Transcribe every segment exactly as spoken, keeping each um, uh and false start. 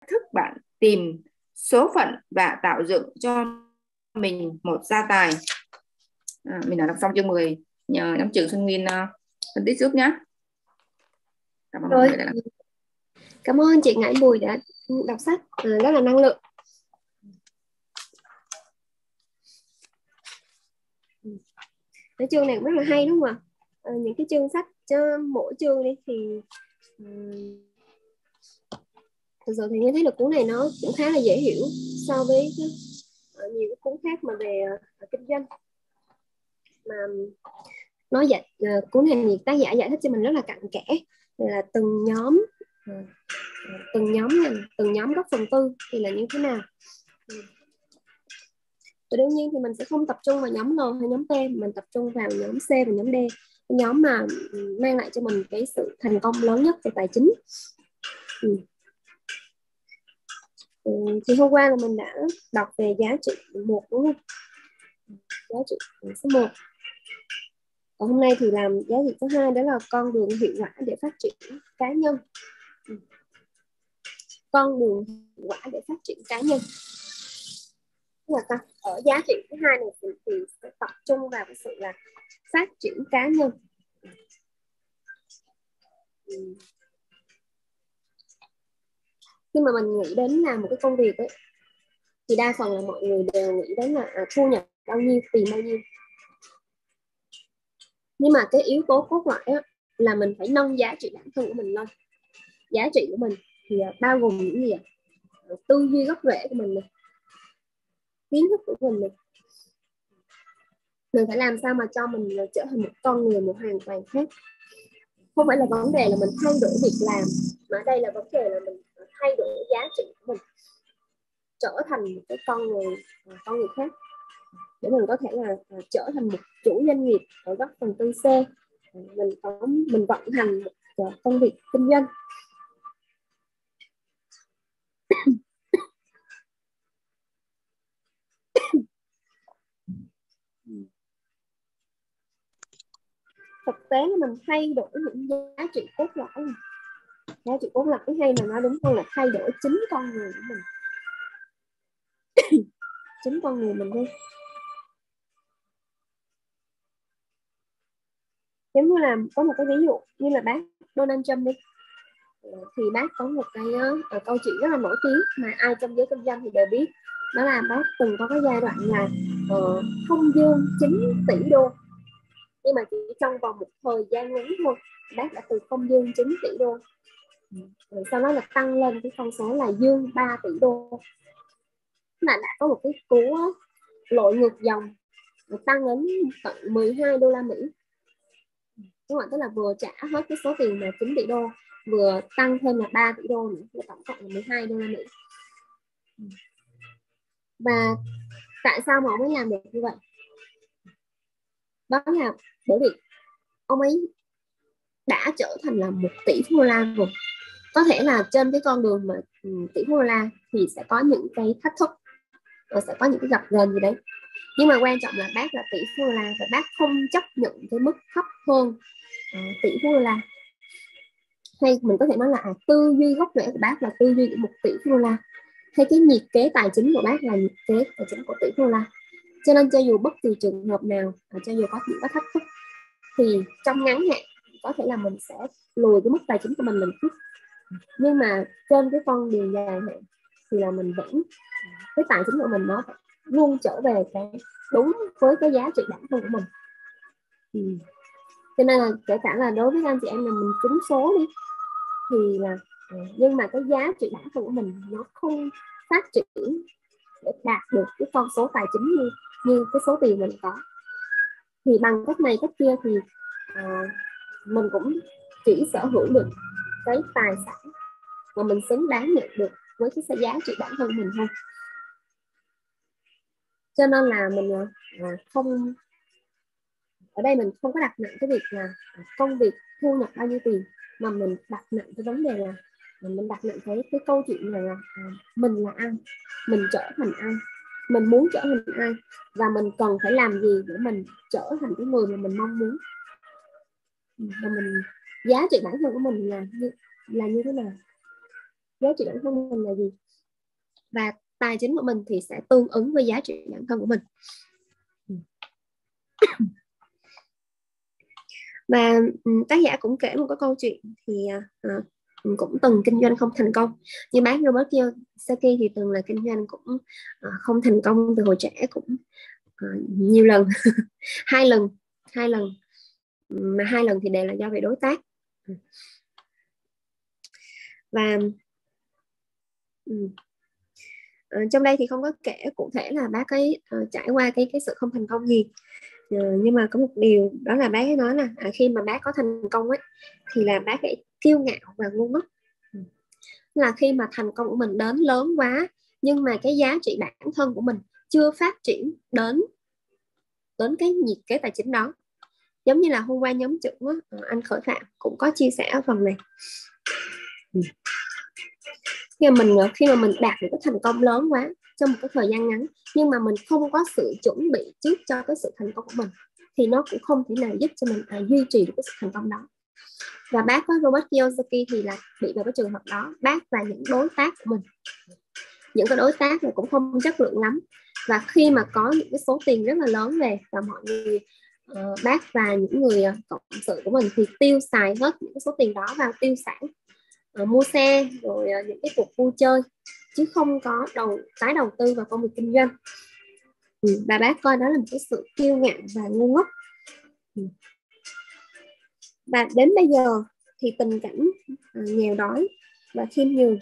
thức bạn tìm số phận và tạo dựng cho mình một gia tài. À, mình đã đọc xong chương mười, nhờ nhóm trưởng Xuân Nguyên uh, phân tích trước nhé. Cảm ơn Rồi. mọi người đã... Cảm ơn chị Ngải Bùi đã đọc sách rất là năng lượng. Cái chương này cũng rất là hay đúng không ạ? À, những cái chương sách cho mỗi chương đi thì um, thực sự thì như thấy được cuốn này nó cũng khá là dễ hiểu so với cái, uh, nhiều cái cuốn khác mà về uh, kinh doanh mà nó dạy uh, cuốn này thì tác giả giải thích cho mình rất là cặn kẽ là từng nhóm uh, từng nhóm từng nhóm gốc phần tư thì là như thế nào. Và đương nhiên thì mình sẽ không tập trung vào nhóm L hay nhóm T, mình tập trung vào nhóm C và nhóm D, cái nhóm mà mang lại cho mình cái sự thành công lớn nhất về tài chính. Ừ. Ừ, thì hôm qua là mình đã đọc về giá trị một đúng không? Giá trị số một. Còn hôm nay thì làm giá trị số hai, đó là con đường hiệu quả để phát triển cá nhân. Ừ. Con đường hiệu quả để phát triển cá nhân. Là sao? Ở giá trị thứ hai này thì, thì sẽ tập trung vào cái sự là phát triển cá nhân. Ừ. Khi mà mình nghĩ đến làm một cái công việc ấy, thì đa phần là mọi người đều nghĩ đến là à, thu nhập bao nhiêu, tiền bao nhiêu. Nhưng mà cái yếu tố cốt lõi á, là mình phải nâng giá trị bản thân của mình lên. Giá trị của mình thì à, bao gồm những gì ạ? Tư duy gốc rễ của mình này, kiến thức của mình này. Mình phải làm sao mà cho mình trở thành một con người một hoàn toàn khác. Không phải là vấn đề là mình thay đổi việc làm, mà đây là vấn đề là mình thay đổi giá trị của mình, trở thành một cái con người con người khác, để mình có thể là trở thành một chủ doanh nghiệp ở góc phần tư C. Mình có mình vận hành một công việc kinh doanh. Thực tế là mình thay đổi những giá trị cốt lõi. Giá trị cốt lõi hay là nói đúng hơn là thay đổi chính con người của mình. Chính con người mình thôi. Giống như là có một cái ví dụ như là bác Donald Trump đi, thì bác có một cái uh, câu chuyện rất là nổi tiếng mà ai trong giới kinh doanh thì đều biết, đó là bác từng có cái giai đoạn là uh, không dương chín tỷ đô, nhưng mà chỉ trong vòng một thời gian ngắn thôi bác đã từ không dương chín tỷ đô, rồi sau đó là tăng lên cái con số là dương ba tỷ đô, mà đã có một cái cú lội ngược dòng tăng đến tận mười hai đô la Mỹ. Đúng rồi, tức là vừa trả hết cái số tiền là chín tỷ đô, vừa tăng thêm là ba tỷ đô nữa, là tổng cộng là mười hai đô la Mỹ. Và tại sao mà ông ấy làm được như vậy? Đó là bởi vì ông ấy đã trở thành là một tỷ phú đô la rồi. Có thể là trên cái con đường mà tỷ phú đô la thì sẽ có những cái thách thức, rồi sẽ có những cái gặp gềnh gì đấy. Nhưng mà quan trọng là bác là tỷ phú đô la và bác không chấp nhận cái mức thấp hơn uh, tỷ phú đô la. Hay mình có thể nói là à, tư duy gốc rễ của bác là tư duy của một tỷ phú đô la, hay cái nhiệt kế tài chính của bác là nhiệt kế tài chính của tỷ phú đô la. Cho nên cho dù bất kỳ trường hợp nào, cho dù có những cái thách thức, thì trong ngắn hạn có thể là mình sẽ lùi cái mức tài chính của mình mình chút, nhưng mà trên cái con đường dài hạn thì là mình vẫn cái tài chính của mình nó phải luôn trở về cái đúng với cái giá trị bản thân của mình. Ừ. Cho nên là kể cả là đối với anh chị em là mình trúng số đi thì là nhưng mà cái giá trị bản thân của mình nó không phát triển để đạt được cái con số tài chính như như cái số tiền mình có, thì bằng cách này cách kia thì uh, mình cũng chỉ sở hữu được cái tài sản mà mình xứng đáng nhận được với cái giá trị bản thân mình thôi. Cho nên là mình uh, không ở đây mình không có đặt nặng cái việc là công việc thu nhập bao nhiêu tiền, mà mình đặt nặng cái vấn đề là mình đặt nặng cái cái câu chuyện này là à, mình là ai, mình trở thành ai, mình muốn trở thành ai, và mình cần phải làm gì để mình trở thành cái người mà mình mong muốn, và mình giá trị bản thân của mình là như, là như thế nào. giá trị bản thân mình là gì, và tài chính của mình thì sẽ tương ứng với giá trị bản thân của mình. Và tác giả cũng kể một cái câu chuyện thì à, cũng từng kinh doanh không thành công. Như bác Robert Kiyosaki thì từng là kinh doanh cũng à, không thành công từ hồi trẻ, cũng à, nhiều lần hai lần hai lần mà hai lần thì đều là do bị đối tác. Và ừ, à, trong đây thì không có kể cụ thể là bác ấy uh, trải qua cái cái sự không thành công gì. Uh, nhưng mà có một điều đó là bác ấy nói là à, khi mà bác có thành công ấy thì là bác ấy kiêu ngạo và ngu ngốc. Là khi mà thành công của mình đến lớn quá nhưng mà cái giá trị bản thân của mình chưa phát triển đến đến cái nhiệt kế tài chính đó. Giống như là hôm qua nhóm trưởng uh, anh Khởi Phạm cũng có chia sẻ ở phần này. Khi mà mình khi mà mình đạt được cái thành công lớn quá trong một cái thời gian ngắn nhưng mà mình không có sự chuẩn bị trước cho cái sự thành công của mình thì nó cũng không thể nào giúp cho mình à, duy trì được cái sự thành công đó. Và bác với Robert Kiyosaki thì là bị vào cái trường hợp đó. Bác và những đối tác của mình, những cái đối tác này cũng không chất lượng lắm, và khi mà có những cái số tiền rất là lớn về và mọi người uh, bác và những người uh, cộng sự của mình thì tiêu xài hết những cái số tiền đó vào tiêu sản, uh, mua xe rồi uh, những cái cuộc vui chơi, chứ không có đầu tái đầu tư vào công việc kinh doanh. Ừ, và bác coi đó là một cái sự kiêu ngạo và ngu ngốc. Ừ. Và đến bây giờ thì tình cảnh uh, nghèo đói và khiêm nhường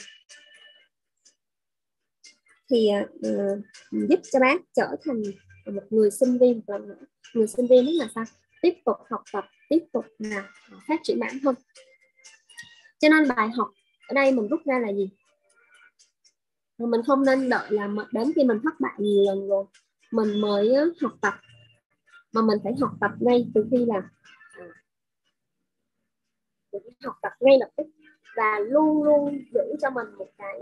thì uh, giúp cho bác trở thành một người sinh viên. Và người sinh viên là sao? Tiếp tục học tập, tiếp tục là phát triển bản thân. Cho nên bài học ở đây mình rút ra là gì? Mình không nên đợi là đến khi mình thất bại nhiều lần rồi mình mới học tập, mà mình phải học tập ngay từ khi là học tập ngay lập tức, và luôn luôn giữ cho mình một cái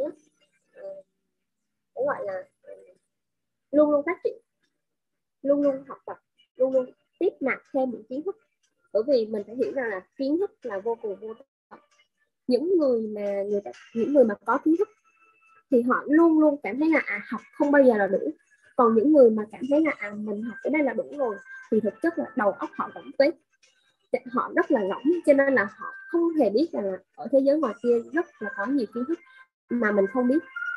cái gọi là luôn luôn phát triển, luôn luôn học tập, luôn luôn tiếp nạp thêm những kiến thức. Bởi vì mình phải hiểu rằng là kiến thức là vô cùng vô tận. Những người mà người ta, những người mà có kiến thức thì họ luôn luôn cảm thấy là à, học không bao giờ là đủ. Còn những người mà cảm thấy là à, mình học cái này là đủ rồi thì thực chất là đầu óc họ rỗng tuếch, họ rất là rỗng, cho nên là họ không hề biết rằng là ở thế giới ngoài kia rất là có nhiều kiến thức mà mình không biết.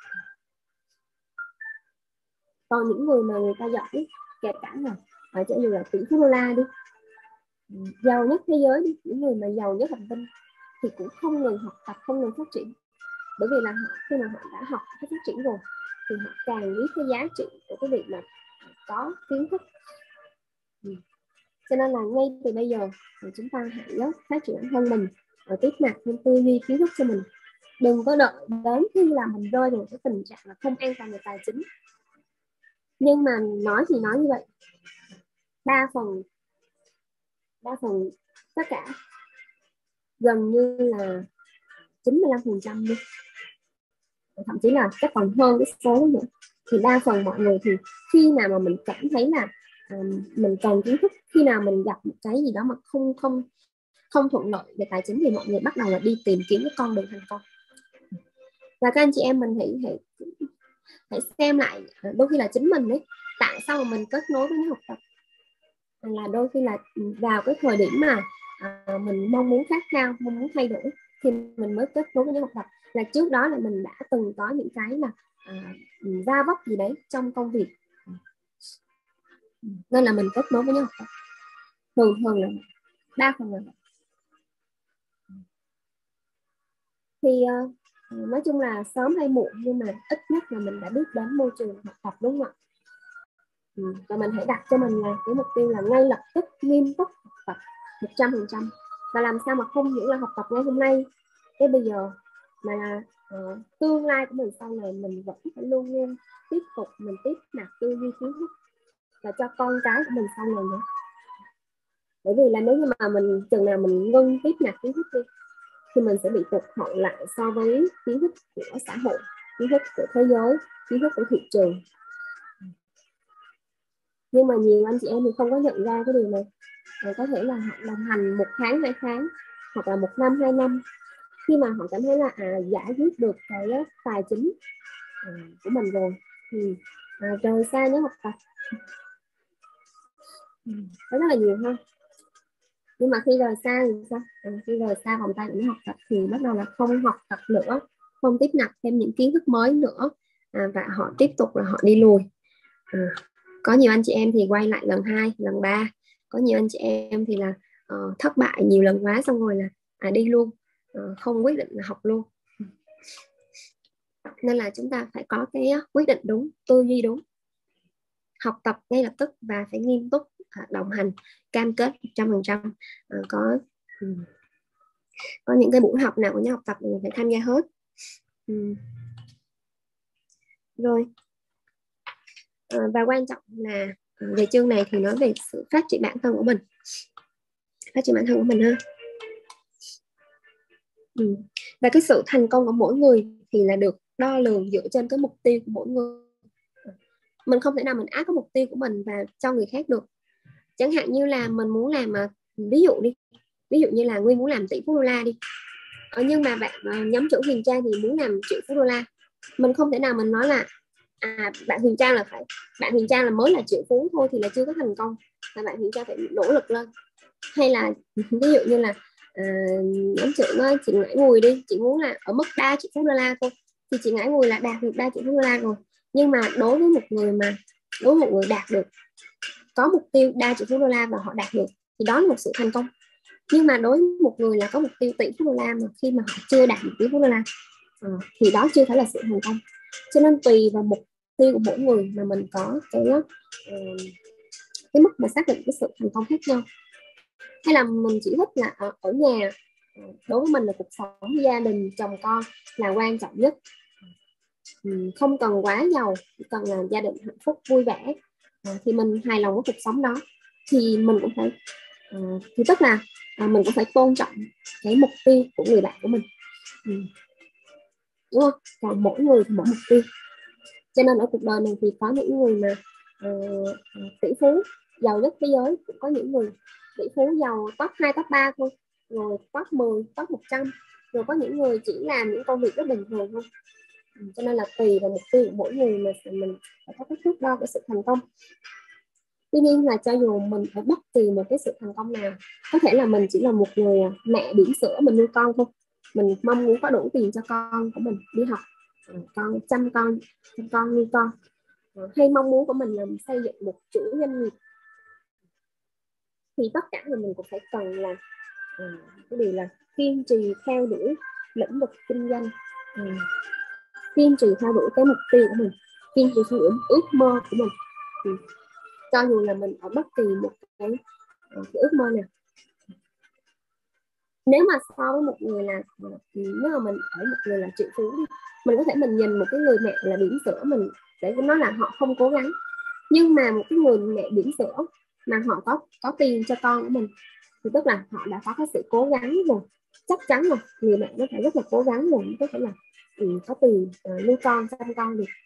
Còn những người mà người ta giỏi, kể cả là ở chỗ như là tỷ phú đô la đi, giàu nhất thế giới đi, những người mà giàu nhất hành tinh thì cũng không ngừng học tập, không ngừng phát triển. Bởi vì là họ, khi mà họ đã học, đã phát triển rồi thì họ càng biết cái giá trị của cái việc mà có kiến thức. Cho nên là ngay từ bây giờ thì chúng ta hãy phát triển bản thân mình và tiếp nạp thêm tư duy kiến thức cho mình. Đừng có đợi đến khi là mình rơi vào cái tình trạng là không an toàn về tài chính. Nhưng mà nói thì nói như vậy, đa phần đa phần tất cả gần như là chín mươi lăm phần trăm đi, thậm chí là chắc còn hơn cái số đó nữa, thì đa phần mọi người thì khi nào mà mình cảm thấy là uh, mình cần kiến thức, khi nào mình gặp một cái gì đó mà không không không thuận lợi về tài chính thì mọi người bắt đầu là đi tìm kiếm cái con đường thành công. Và các anh chị em mình hãy hãy hãy xem lại, đôi khi là chính mình đấy, tại sao mà mình kết nối với những học tập, là đôi khi là vào cái thời điểm mà à, mình mong muốn khát khao, mong muốn thay đổi thì mình mới kết nối với những học tập. Là trước đó là mình đã từng có những cái là à, va vấp gì đấy trong công việc, nên là mình kết nối với những học tập. Thường thường là đa phần là thì uh, nói chung là sớm hay muộn nhưng mà ít nhất là mình đã biết đến môi trường học tập, đúng không ạ? Ừ. Và mình hãy đặt cho mình là cái mục tiêu là ngay lập tức nghiêm túc học tập một trăm phần trăm, và làm sao mà không những là học tập ngay hôm nay cái bây giờ, mà là uh, tương lai của mình sau này mình vẫn phải luôn luôn tiếp tục mình tiếp nạp tư duy kiến thức và cho con cái của mình sau này nữa. Bởi vì là nếu như mà mình chừng nào mình ngưng tiếp nạp kiến thức đi thì mình sẽ bị tụt hậu lại so với kiến thức của xã hội, kiến thức của thế giới, kiến thức của thị trường. Nhưng mà nhiều anh chị em thì không có nhận ra cái điều này. Rồi có thể là họ đồng hành một tháng, hai tháng hoặc là một năm, hai năm khi mà họ cảm thấy là à, giải quyết được cái tài chính à, của mình rồi thì à, rời xa nhóm học tập có rất là nhiều hơn. Nhưng mà khi rời xa thì sao? À, khi rời xa vòng tay của nhóm học tập thì bắt đầu là không học tập nữa, không tiếp nạp thêm những kiến thức mới nữa, à, và họ tiếp tục là họ đi lùi. À, có nhiều anh chị em thì quay lại lần hai, lần ba, có nhiều anh chị em thì là uh, thất bại nhiều lần quá xong rồi là à, đi luôn, uh, không quyết định là học luôn. Nên là chúng ta phải có cái quyết định đúng, tư duy đúng, học tập ngay lập tức và phải nghiêm túc, đồng hành, cam kết một trăm phần trăm. Có có những cái buổi học nào của nhà học tập mình phải tham gia hết. Ừ. Rồi à, và quan trọng là về chương này thì nói về sự phát triển bản thân của mình, phát triển bản thân của mình ha. Ừ. Và cái sự thành công của mỗi người thì là được đo lường dựa trên cái mục tiêu của mỗi người. Mình không thể nào mình áp cái mục tiêu của mình và cho người khác được. Chẳng hạn như là mình muốn làm, ví dụ đi, ví dụ như là Nguyên muốn làm tỷ phú đô la đi, ờ, nhưng mà bạn nhóm trưởng Huyền Trang thì muốn làm triệu phú đô la. Mình không thể nào mình nói là à, bạn Huyền Trang là phải bạn Huyền Trang là mới là triệu phú thôi thì là chưa có thành công, là bạn Huyền Trang phải nỗ lực lên. Hay là ví dụ như là à, nhóm trưởng ơi, chị Ngãi Ngùi đi, chị muốn là ở mức ba triệu phú đô la thôi thì chị Ngãi Ngùi là đạt được ba triệu phú đô la rồi. Nhưng mà đối với một người mà đối với một người đạt được, có mục tiêu ba triệu phú đô la và họ đạt được thì đó là một sự thành công. Nhưng mà đối với một người là có mục tiêu tỷ phú đô la mà khi mà họ chưa đạt được tỷ phú đô la à, thì đó chưa phải là sự thành công. Cho nên tùy vào mục tiêu của mỗi người mà mình có cái uh, cái mức mà xác định cái sự thành công khác nhau. Hay là mình chỉ thích là ở, ở nhà, đối với mình là cuộc sống gia đình chồng con là quan trọng nhất, không cần quá giàu, chỉ cần là gia đình hạnh phúc vui vẻ à, thì mình hài lòng với cuộc sống đó thì mình cũng phải à, thì tức là à, mình cũng phải tôn trọng cái mục tiêu của người bạn của mình, ừ. Đúng không? Còn mỗi người thì mỗi mục tiêu. Cho nên ở cuộc đời này thì có những người mà uh, tỷ phú giàu nhất thế giới, cũng có những người tỷ phú giàu top hai, top ba thôi, rồi top mười, top một trăm, rồi có những người chỉ làm những công việc rất bình thường thôi. Cho nên là tùy vào mục tiêu của mỗi người mà mình phải có cái thước đo cái sự thành công. Tuy nhiên là cho dù mình ở bất kỳ một cái sự thành công nào, có thể là mình chỉ là một người mẹ bỉm sữa, mình nuôi con thôi, mình mong muốn có đủ tiền cho con của mình đi học, con chăm con chăm con nuôi con, hay mong muốn của mình là xây dựng một chuỗi doanh nghiệp, thì tất cả thì mình cũng phải cần là à, cái điều là kiên trì theo đuổi lĩnh vực kinh doanh, à, kiên trì theo đuổi cái mục tiêu của mình, kiên trì theo đuổi ước mơ của mình, ừ. Cho dù là mình ở bất kỳ một cái, cái ước mơ nào. Nếu mà so với một người là nếu mà mình ở một người là triệu phú đi, mình có thể mình nhìn một cái người mẹ là bỉm sữa mình để nói là họ không cố gắng. Nhưng mà một cái người mẹ bỉm sữa mà họ có có tiền cho con của mình thì tức là họ đã có cái sự cố gắng rồi, chắc chắn rồi, người mẹ nó phải rất là cố gắng rồi, có thể là ừ, có tiền uh, nuôi con chăm con được.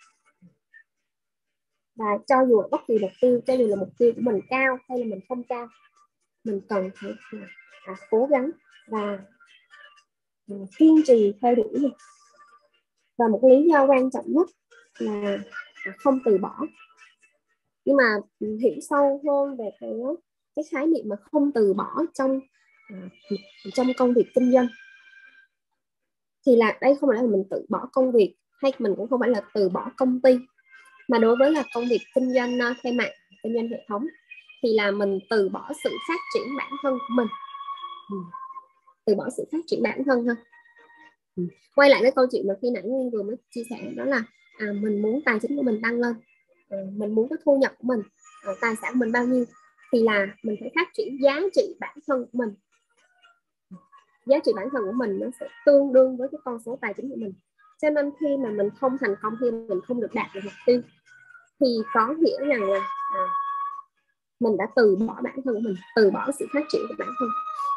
Và cho dù bất kỳ mục tiêu, cho dù là mục tiêu của mình cao hay là mình không cao, mình cần phải à, cố gắng và à, kiên trì theo đuổi mình. Và một lý do quan trọng nhất là à, không từ bỏ. Nhưng mà hiểu sâu hơn về cái cái khái niệm mà không từ bỏ trong à, trong công việc kinh doanh thì là đây không phải là mình tự bỏ công việc, hay mình cũng không phải là từ bỏ công ty, mà đối với là công việc kinh doanh uh, theo mạng, kinh doanh hệ thống thì là mình từ bỏ sự phát triển bản thân của mình, ừ. từ bỏ sự phát triển bản thân ha. Ừ. Quay lại cái câu chuyện mà khi nãy Nguyên vừa mới chia sẻ, đó là à, mình muốn tài chính của mình tăng lên, à, mình muốn cái thu nhập của mình, à, tài sản của mình bao nhiêu, thì là mình phải phát triển giá trị bản thân của mình. Giá trị bản thân của mình nó sẽ tương đương với cái con số tài chính của mình. Cho nên khi mà mình không thành công, khi mình không được đạt được mục tiêu, thì có nghĩa rằng là à, mình đã từ bỏ bản thân của mình, từ bỏ sự phát triển của bản thân.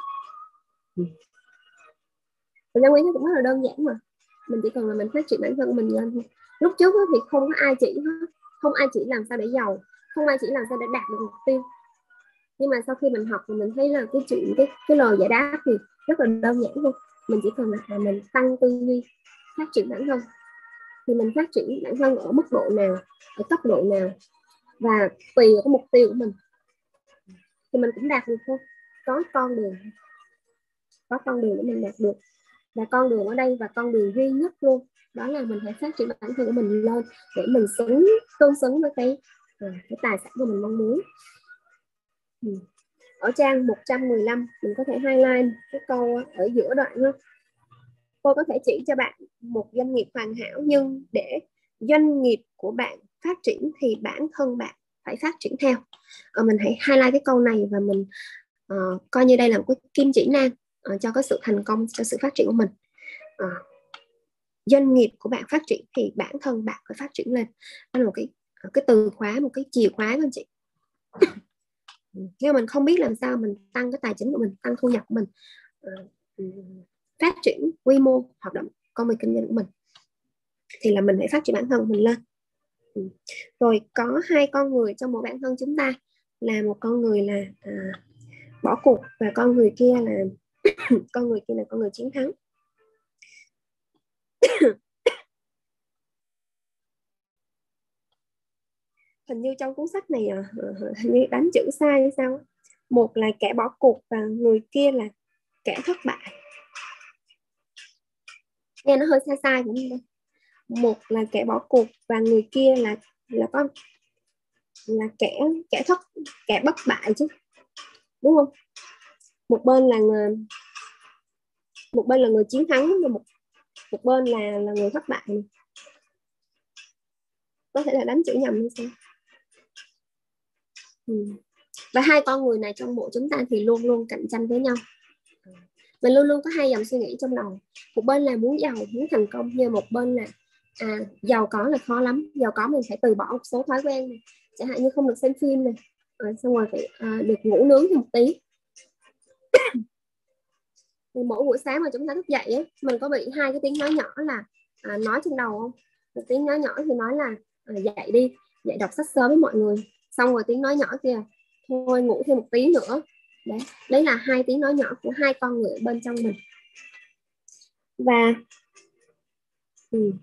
Thực ra Nguyên cũng rất là đơn giản mà, mình chỉ cần là mình phát triển bản thân của mình lên thôi. Lúc trước thì không có ai chỉ hết, không ai chỉ làm sao để giàu, không ai chỉ làm sao để đạt được mục tiêu. Nhưng mà sau khi mình học thì mình thấy là cái chuyện cái cái lời giải đáp thì rất là đơn giản thôi. mình chỉ cần là mình tăng tư duy, phát triển bản thân. Thì mình phát triển bản thân ở mức độ nào, ở cấp độ nào, và tùy vào cái mục tiêu của mình thì mình cũng đạt được thôi. Có con đường, có con đường để mình đạt được. Và con đường ở đây và con đường duy nhất luôn, đó là mình hãy phát triển bản thân của mình lên để mình xứng, tương xứng với cái, cái tài sản của mình mong muốn. Ở trang một trăm mười lăm mình có thể highlight cái câu ở giữa đoạn thôi. Cô có thể chỉ cho bạn một doanh nghiệp hoàn hảo, nhưng để doanh nghiệp của bạn phát triển thì bản thân bạn phải phát triển theo. À, mình hãy highlight cái câu này và mình uh, coi như đây là một cái kim chỉ nam uh, cho cái sự thành công, cho sự phát triển của mình. Uh, doanh nghiệp của bạn phát triển thì bản thân bạn phải phát triển lên. Đó là một cái, cái từ khóa, một cái chìa khóa các anh chị. Nếu mình không biết làm sao mình tăng cái tài chính của mình, tăng thu nhập của mình, uh, phát triển quy mô hoạt động công việc kinh doanh của mình, thì là mình phải phát triển bản thân mình lên. Rồi có hai con người trong mỗi bản thân chúng ta, là một con người là à, bỏ cuộc, và con người kia là con người kia là con người chiến thắng. Hình như trong cuốn sách này à, hình như đánh chữ sai hay sao. Một là kẻ bỏ cuộc và người kia là kẻ thất bại. Nghe nó hơi sai sai cũng không? Một là kẻ bỏ cuộc và người kia là là con là kẻ kẻ thất kẻ bất bại chứ, đúng không? Một bên là người, một bên là người chiến thắng, và một một bên là là người thất bại. Có thể là đánh chữ nhầm hay sao? Ừ. Và hai con người này trong bộ chúng ta thì luôn luôn cạnh tranh với nhau. Mình luôn luôn có hai dòng suy nghĩ trong đầu. Một bên là muốn giàu, muốn thành công, nhưng một bên là à, giàu có là khó lắm. Giàu có mình phải từ bỏ một số thói quen này. Chẳng hạn như không được xem phim này, à, xong rồi phải à, được ngủ nướng thêm một tí. Thì mỗi buổi sáng mà chúng ta thức dậy ấy, mình có bị hai cái tiếng nói nhỏ là à, nói trong đầu không? Một tiếng nói nhỏ thì nói là à, dậy đi, dậy đọc sách sớm với mọi người. Xong rồi tiếng nói nhỏ kia, thôi ngủ thêm một tí nữa. Đấy, đấy là hai tiếng nói nhỏ của hai con người bên trong mình. Và ừ,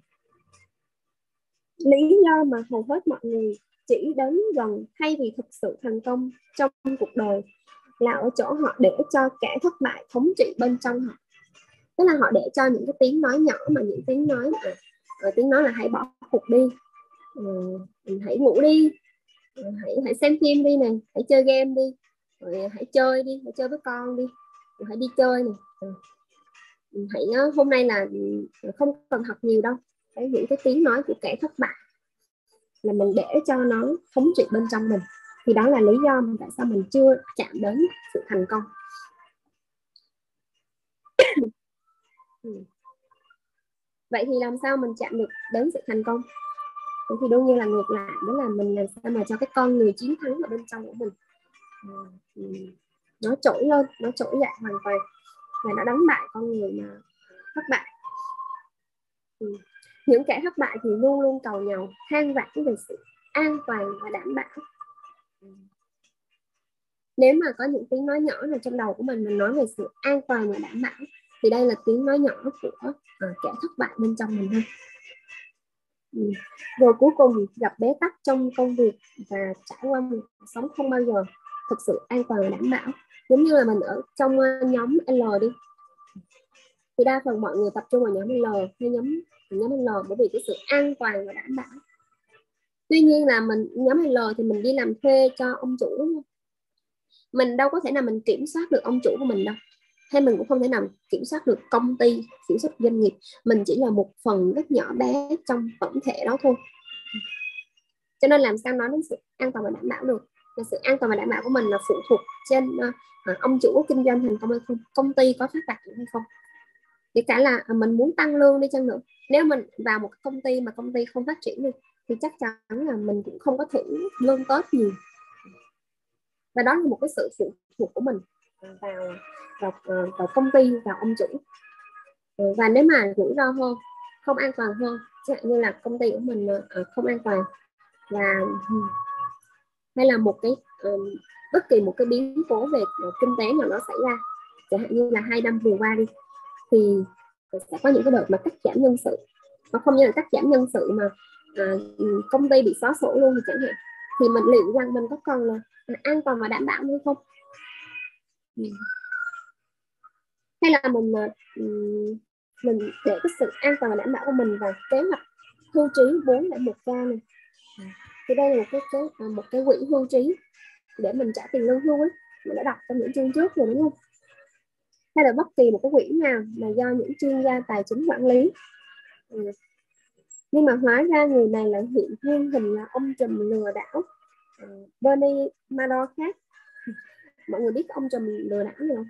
lý do mà hầu hết mọi người chỉ đến gần thay vì thực sự thành công trong cuộc đời là ở chỗ họ để cho kẻ thất bại thống trị bên trong họ. Tức là họ để cho những cái tiếng nói nhỏ, mà những tiếng nói mà à, tiếng nói là hãy bỏ cuộc đi, ừ, hãy ngủ đi, ừ, hãy hãy xem phim đi này, hãy chơi game đi, rồi hãy chơi đi, hãy chơi với con đi, rồi hãy đi chơi này, ừ, hãy hôm nay là không cần học nhiều đâu. Đấy, những cái tiếng nói của kẻ thất bại là mình để cho nó thống trị bên trong mình. Thì đó là lý do mà tại sao mình chưa chạm đến sự thành công. Vậy thì làm sao mình chạm được đến sự thành công? Thì đương nhiên là ngược lại, đó là mình làm sao mà cho cái con người chiến thắng ở bên trong của mình nó trỗi lên, nó trỗi dậy hoàn toàn, và nó đánh bại con người mà thất bại. Những kẻ thất bại thì luôn luôn cầu nhau, than vãn về sự an toàn và đảm bảo. Nếu mà có những tiếng nói nhỏ nào trong đầu của mình mình nói về sự an toàn và đảm bảo, thì đây là tiếng nói nhỏ của uh, kẻ thất bại bên trong mình thôi. Ừ. Rồi cuối cùng gặp bế tắc trong công việc và trải qua một cuộc sống không bao giờ thực sự an toàn và đảm bảo. Giống như là mình ở trong nhóm L đi, thì đa phần mọi người tập trung vào nhóm L hay nhóm nhóm L bởi vì cái sự an toàn và đảm bảo. Tuy nhiên là mình nhóm L thì mình đi làm thuê cho ông chủ, đúng không? Mình đâu có thể nào mình kiểm soát được ông chủ của mình đâu, hay mình cũng không thể nào kiểm soát được công ty, kiểm soát doanh nghiệp. Mình chỉ là một phần rất nhỏ bé trong tổng thể đó thôi. Cho nên làm sao nói đến sự an toàn và đảm bảo được? Là sự an toàn và đảm bảo của mình là phụ thuộc trên uh, ông chủ kinh doanh thành công hay không, công ty có phát đạt hay không. Kể cả là mình muốn tăng lương đi chăng nữa, nếu mình vào một công ty mà công ty không phát triển được, thì chắc chắn là mình cũng không có thưởng lương tốt nhiều. Và đó là một cái sự phụ thuộc của mình vào vào, vào công ty, vào ông chủ. Và nếu mà rủi ro hơn, không an toàn hơn, chẳng hạn như là công ty của mình không an toàn, và hay là một cái um, bất kỳ một cái biến cố về kinh tế nào nó xảy ra, chẳng hạn như là hai năm vừa qua đi, thì sẽ có những cái đợt mà cắt giảm nhân sự, mà không như là cắt giảm nhân sự mà à, công ty bị xóa sổ luôn thì chẳng hạn, thì mình liệu rằng mình có còn là an toàn và đảm bảo hay không, hay là mình mình để cái sự an toàn và đảm bảo của mình vào kế hoạch hưu trí bốn không một k này. Thì đây là một cái, cái một cái quỹ hưu trí để mình trả tiền lương hưu ấy, mình đã đọc trong những chương trước rồi đúng không? Hay là bất kỳ một cái quỹ nào mà do những chuyên gia tài chính quản lý. Ừ. Nhưng mà hóa ra người này lại hiện nguyên hình là ông trùm lừa đảo uh, Bernie Madoff khác. Mọi người biết ông trùm lừa đảo gì không?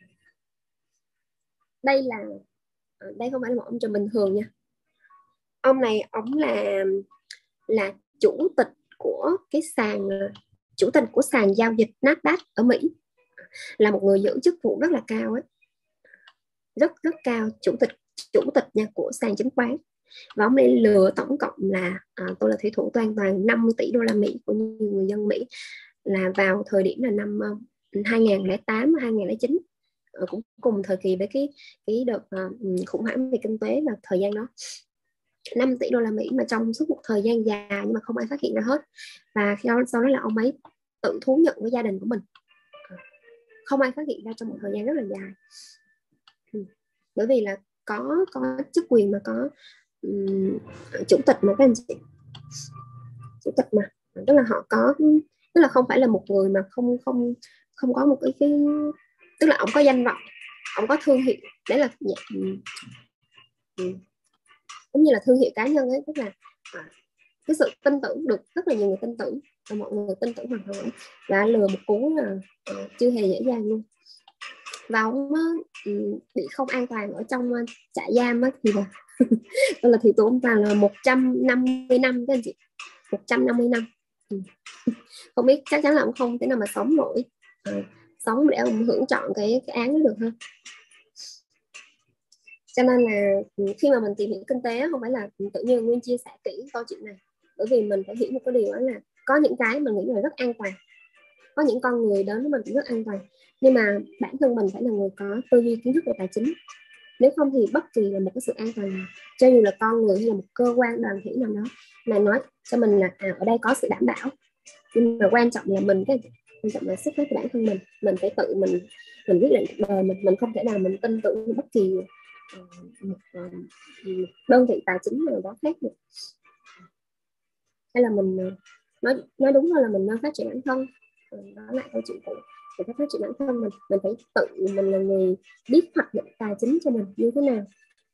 Đây là đây không phải là một ông trùm bình thường nha. Ông này ông là là chủ tịch của cái sàn chủ tịch của sàn giao dịch Nasdaq ở Mỹ, là một người giữ chức vụ rất là cao ấy, rất rất cao, chủ tịch chủ tịch nha của sàn chứng khoán. Và ông ấy lừa tổng cộng là à, tôi là thủy thủ toàn toàn năm mươi tỷ đô la Mỹ của nhiều người dân Mỹ, là vào thời điểm là năm uh, hai nghìn không trăm lẻ tám hai nghìn không trăm lẻ chín, uh, cũng cùng thời kỳ với cái cái đợt uh, khủng hoảng về kinh tế và thời gian đó. năm tỷ đô la Mỹ mà trong suốt một thời gian dài nhưng mà không ai phát hiện ra hết. Và khi đó, sau đó là ông ấy tự thú nhận với gia đình của mình, không ai phát hiện ra trong một thời gian rất là dài. Bởi vì là có có chức quyền mà có um, chủ tịch mà các anh chị, chủ tịch mà tức là họ có, tức là không phải là một người mà không không không có một cái, cái tức là ông có danh vọng, ông có thương hiệu, đấy là um, um, giống như là thương hiệu cá nhân ấy, tức là à, cái sự tin tưởng được rất là nhiều người tin tưởng, và mọi người tin tưởng hoàn toàn, và lừa một cú là uh, chưa hề dễ dàng luôn. Và ông uh, bị không an toàn ở trong uh, trại giam á, thì là tức là thì tù ông ta là một trăm năm mươi năm các anh chị, một trăm năm mươi năm. Ừ. Không biết, chắc chắn là ông không thể nào mà sống nổi, à, sống để ông hưởng trọn cái cái án đó được ha. Cho nên là khi mà mình tìm hiểu kinh tế không phải là tự nhiên Nguyên chia sẻ kỹ câu chuyện này, bởi vì mình phải hiểu một cái điều đó là có những cái mình nghĩ là rất an toàn, có những con người đến với mình cũng rất an toàn, nhưng mà bản thân mình phải là người có tư duy kiến thức về tài chính. Nếu không thì bất kỳ là một cái sự an toàn nào, cho dù là con người hay là một cơ quan đoàn thể nào đó là nói cho mình là à, ở đây có sự đảm bảo, nhưng mà quan trọng là mình cái quan trọng là sức khỏe của bản thân mình mình phải tự mình mình quyết định cuộc đời mình mình không thể nào mình tin tưởng bất kỳ uh, một, uh, một đơn vị tài chính nào đó khác được. Hay là mình uh, nói nói đúng hơn là mình nên phát triển bản thân. Đó lại câu chuyện của mình phải phát triển bản thân mình mình phải tự mình là người biết hoạch định tài chính cho mình như thế nào.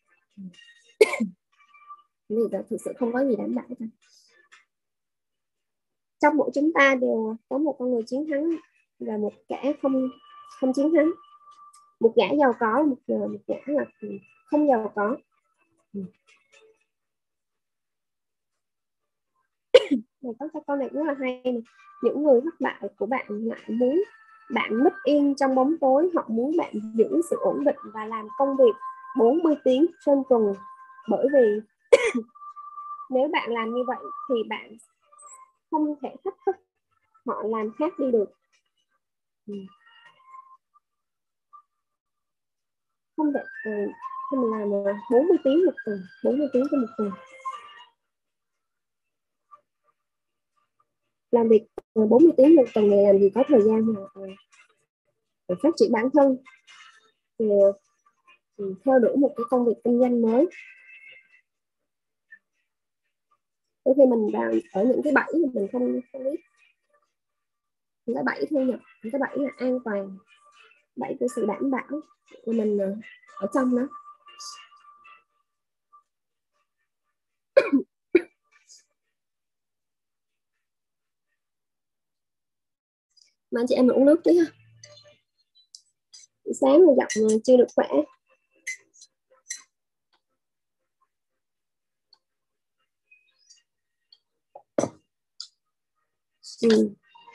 Vì là thực sự không có gì đảm bảo cả. Trong mỗi chúng ta đều có một con người chiến thắng và một kẻ không không chiến thắng, một gã giàu có, một, một gã là không giàu có. Này, có câu này rất là hay này. Những người thất bại của bạn lại muốn bạn núp yên trong bóng tối, họ muốn bạn giữ sự ổn định và làm công việc bốn mươi tiếng trên tuần, bởi vì nếu bạn làm như vậy thì bạn không thể thách thức họ làm khác đi được. Không thể không làm bốn mươi tiếng một tuần, bốn mươi tiếng trên một tuần, làm việc bốn mươi tiếng một tuần này làm gì có thời gian mà để phát triển bản thân, thì theo đuổi một cái công việc kinh doanh mới. Đôi khi mình đang ở những cái bẫy mình không không biết, những cái bẫy thu nhập, những cái bẫy là an toàn, bẫy của sự đảm bảo của mình ở trong đó. Mà anh chị em mình uống nước tí ha, sáng mà giọng chưa được khỏe. Ừ.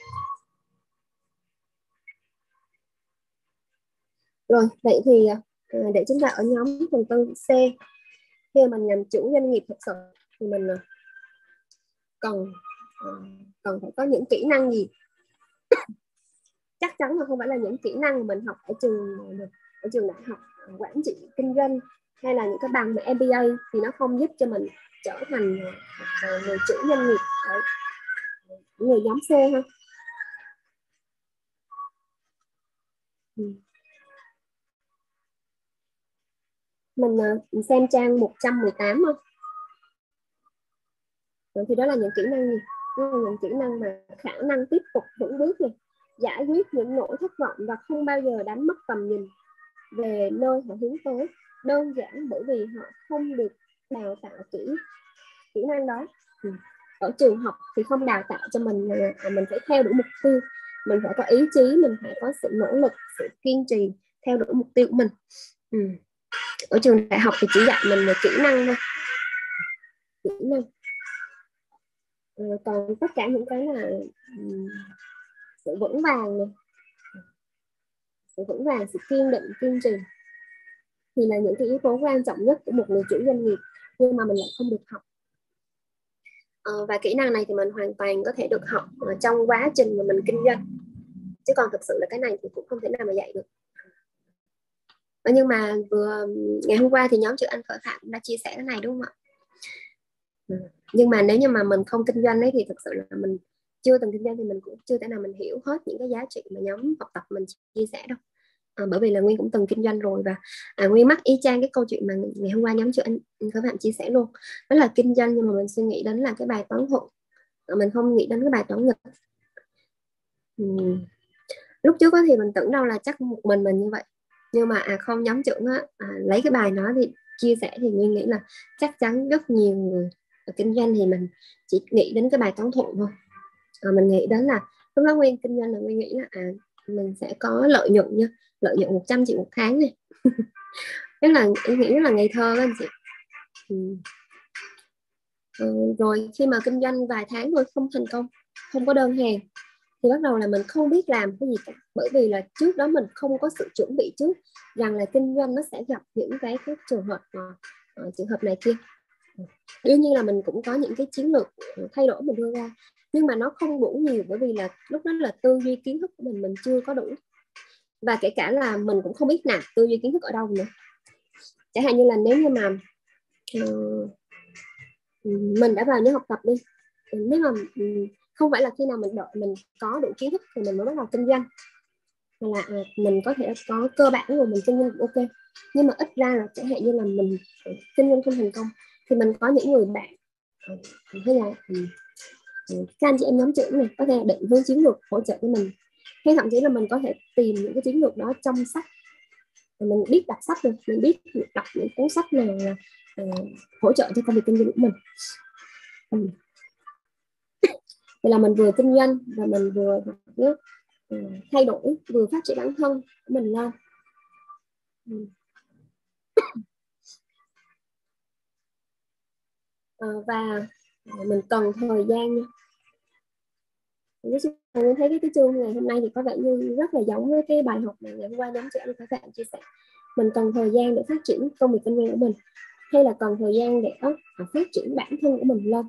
Rồi, vậy thì để chúng ta ở nhóm phần tư C, khi mình làm chủ doanh nghiệp thật sự thì mình cần cần phải có những kỹ năng gì? Chắc chắn là không phải là những kỹ năng mà mình học ở trường ở trường đại học quản trị kinh doanh hay là những cái bằng mà em bê a thì nó không giúp cho mình trở thành người chủ doanh nghiệp ở người nhóm C ha. Ừ. Mình, mình xem trang một trăm mười tám không? Thì đó là những kỹ năng gì? Đó là những kỹ năng mà khả năng tiếp tục vững bước này, giải quyết những nỗi thất vọng và không bao giờ đánh mất tầm nhìn về nơi họ hướng tới. Đơn giản bởi vì họ không được đào tạo kỹ kỹ năng đó. Ừ. Ở trường học thì không đào tạo cho mình là à, mình phải theo đuổi mục tiêu, mình phải có ý chí, mình phải có sự nỗ lực, sự kiên trì theo đuổi mục tiêu của mình. Ừ. Ở trường đại học thì chỉ dạy mình về kỹ năng thôi, kỹ năng. Ừ, còn tất cả những cái là um, sự vững vàng này, sự vững vàng, sự kiên định, kiên trì thì là những cái yếu tố quan trọng nhất của một người chủ doanh nghiệp, nhưng mà mình lại không được học. Ờ, và kỹ năng này thì mình hoàn toàn có thể được học trong quá trình mà mình kinh doanh, chứ còn thực sự là cái này thì cũng không thể nào mà dạy được. Ờ, nhưng mà vừa ngày hôm qua thì nhóm chữ Anh Khởi Phạm đã chia sẻ cái này đúng không ạ? Ừ. Nhưng mà nếu như mà mình không kinh doanh ấy thì thực sự là mình chưa từng kinh doanh thì mình cũng chưa thể nào mình hiểu hết những cái giá trị mà nhóm học tập mình chia sẻ đâu. À, bởi vì là Nguyên cũng từng kinh doanh rồi và à, Nguyên mắc y chang cái câu chuyện mà ngày hôm qua nhóm chữ Anh Khởi Phạm chia sẻ luôn. Đó là kinh doanh nhưng mà mình suy nghĩ đến là cái bài toán hộ, mình không nghĩ đến cái bài toán nghịch. Ừ. Lúc trước thì mình tưởng đâu là chắc một mình mình như vậy, nhưng mà à không, nhóm trưởng á, à, lấy cái bài nó thì chia sẻ thì Nguyên nghĩ là chắc chắn rất nhiều người ở kinh doanh thì mình chỉ nghĩ đến cái bài toán thụ thôi. À, mình nghĩ đến là lúc đó Nguyên kinh doanh là Nguyên nghĩ là à mình sẽ có lợi nhuận nha, lợi nhuận một trăm triệu một tháng này. Rất là ý nghĩ rất là ngây thơ anh chị. Ừ. Ừ, rồi khi mà kinh doanh vài tháng thôi không thành công, không có đơn hàng thì bắt đầu là mình không biết làm cái gì cả, bởi vì là trước đó mình không có sự chuẩn bị trước rằng là kinh doanh nó sẽ gặp những cái, cái trường hợp uh, trường hợp này kia. Đương nhiên là mình cũng có những cái chiến lược thay đổi mình đưa ra, nhưng mà nó không đủ nhiều, bởi vì là lúc đó là tư duy kiến thức của mình mình chưa có đủ, và kể cả là mình cũng không biết nạp tư duy kiến thức ở đâu nữa. Chẳng hạn như là nếu như mà uh, mình đã vào nhóm học tập đi, nếu mà không phải là khi nào mình đợi mình có đủ kiến thức thì mình mới bắt đầu kinh doanh, mà là à, mình có thể có cơ bản rồi mình kinh doanh ok, nhưng mà ít ra là chẳng hạn như là mình kinh doanh không thành công thì mình có những người bạn hay là các anh chị em nhóm trưởng này có thể định hướng chiến lược hỗ trợ cho mình, hay thậm chí là mình có thể tìm những cái chiến lược đó trong sách, mình biết đọc sách rồi, mình biết đọc những cuốn sách nào là uh, hỗ trợ cho công việc kinh doanh của mình. Ừ. Thì là mình vừa kinh doanh và mình vừa uh, thay đổi, vừa phát triển bản thân của mình lên. Ừ. Uh, và mình cần thời gian nha. Mình thấy cái, cái chương ngày hôm nay thì có vẻ như rất là giống với cái bài học mà ngày hôm qua nhóm chị Anh Khởi Phạm chia sẻ. Mình cần thời gian để phát triển công việc kinh doanh của mình, hay là cần thời gian để uh, phát triển bản thân của mình lên.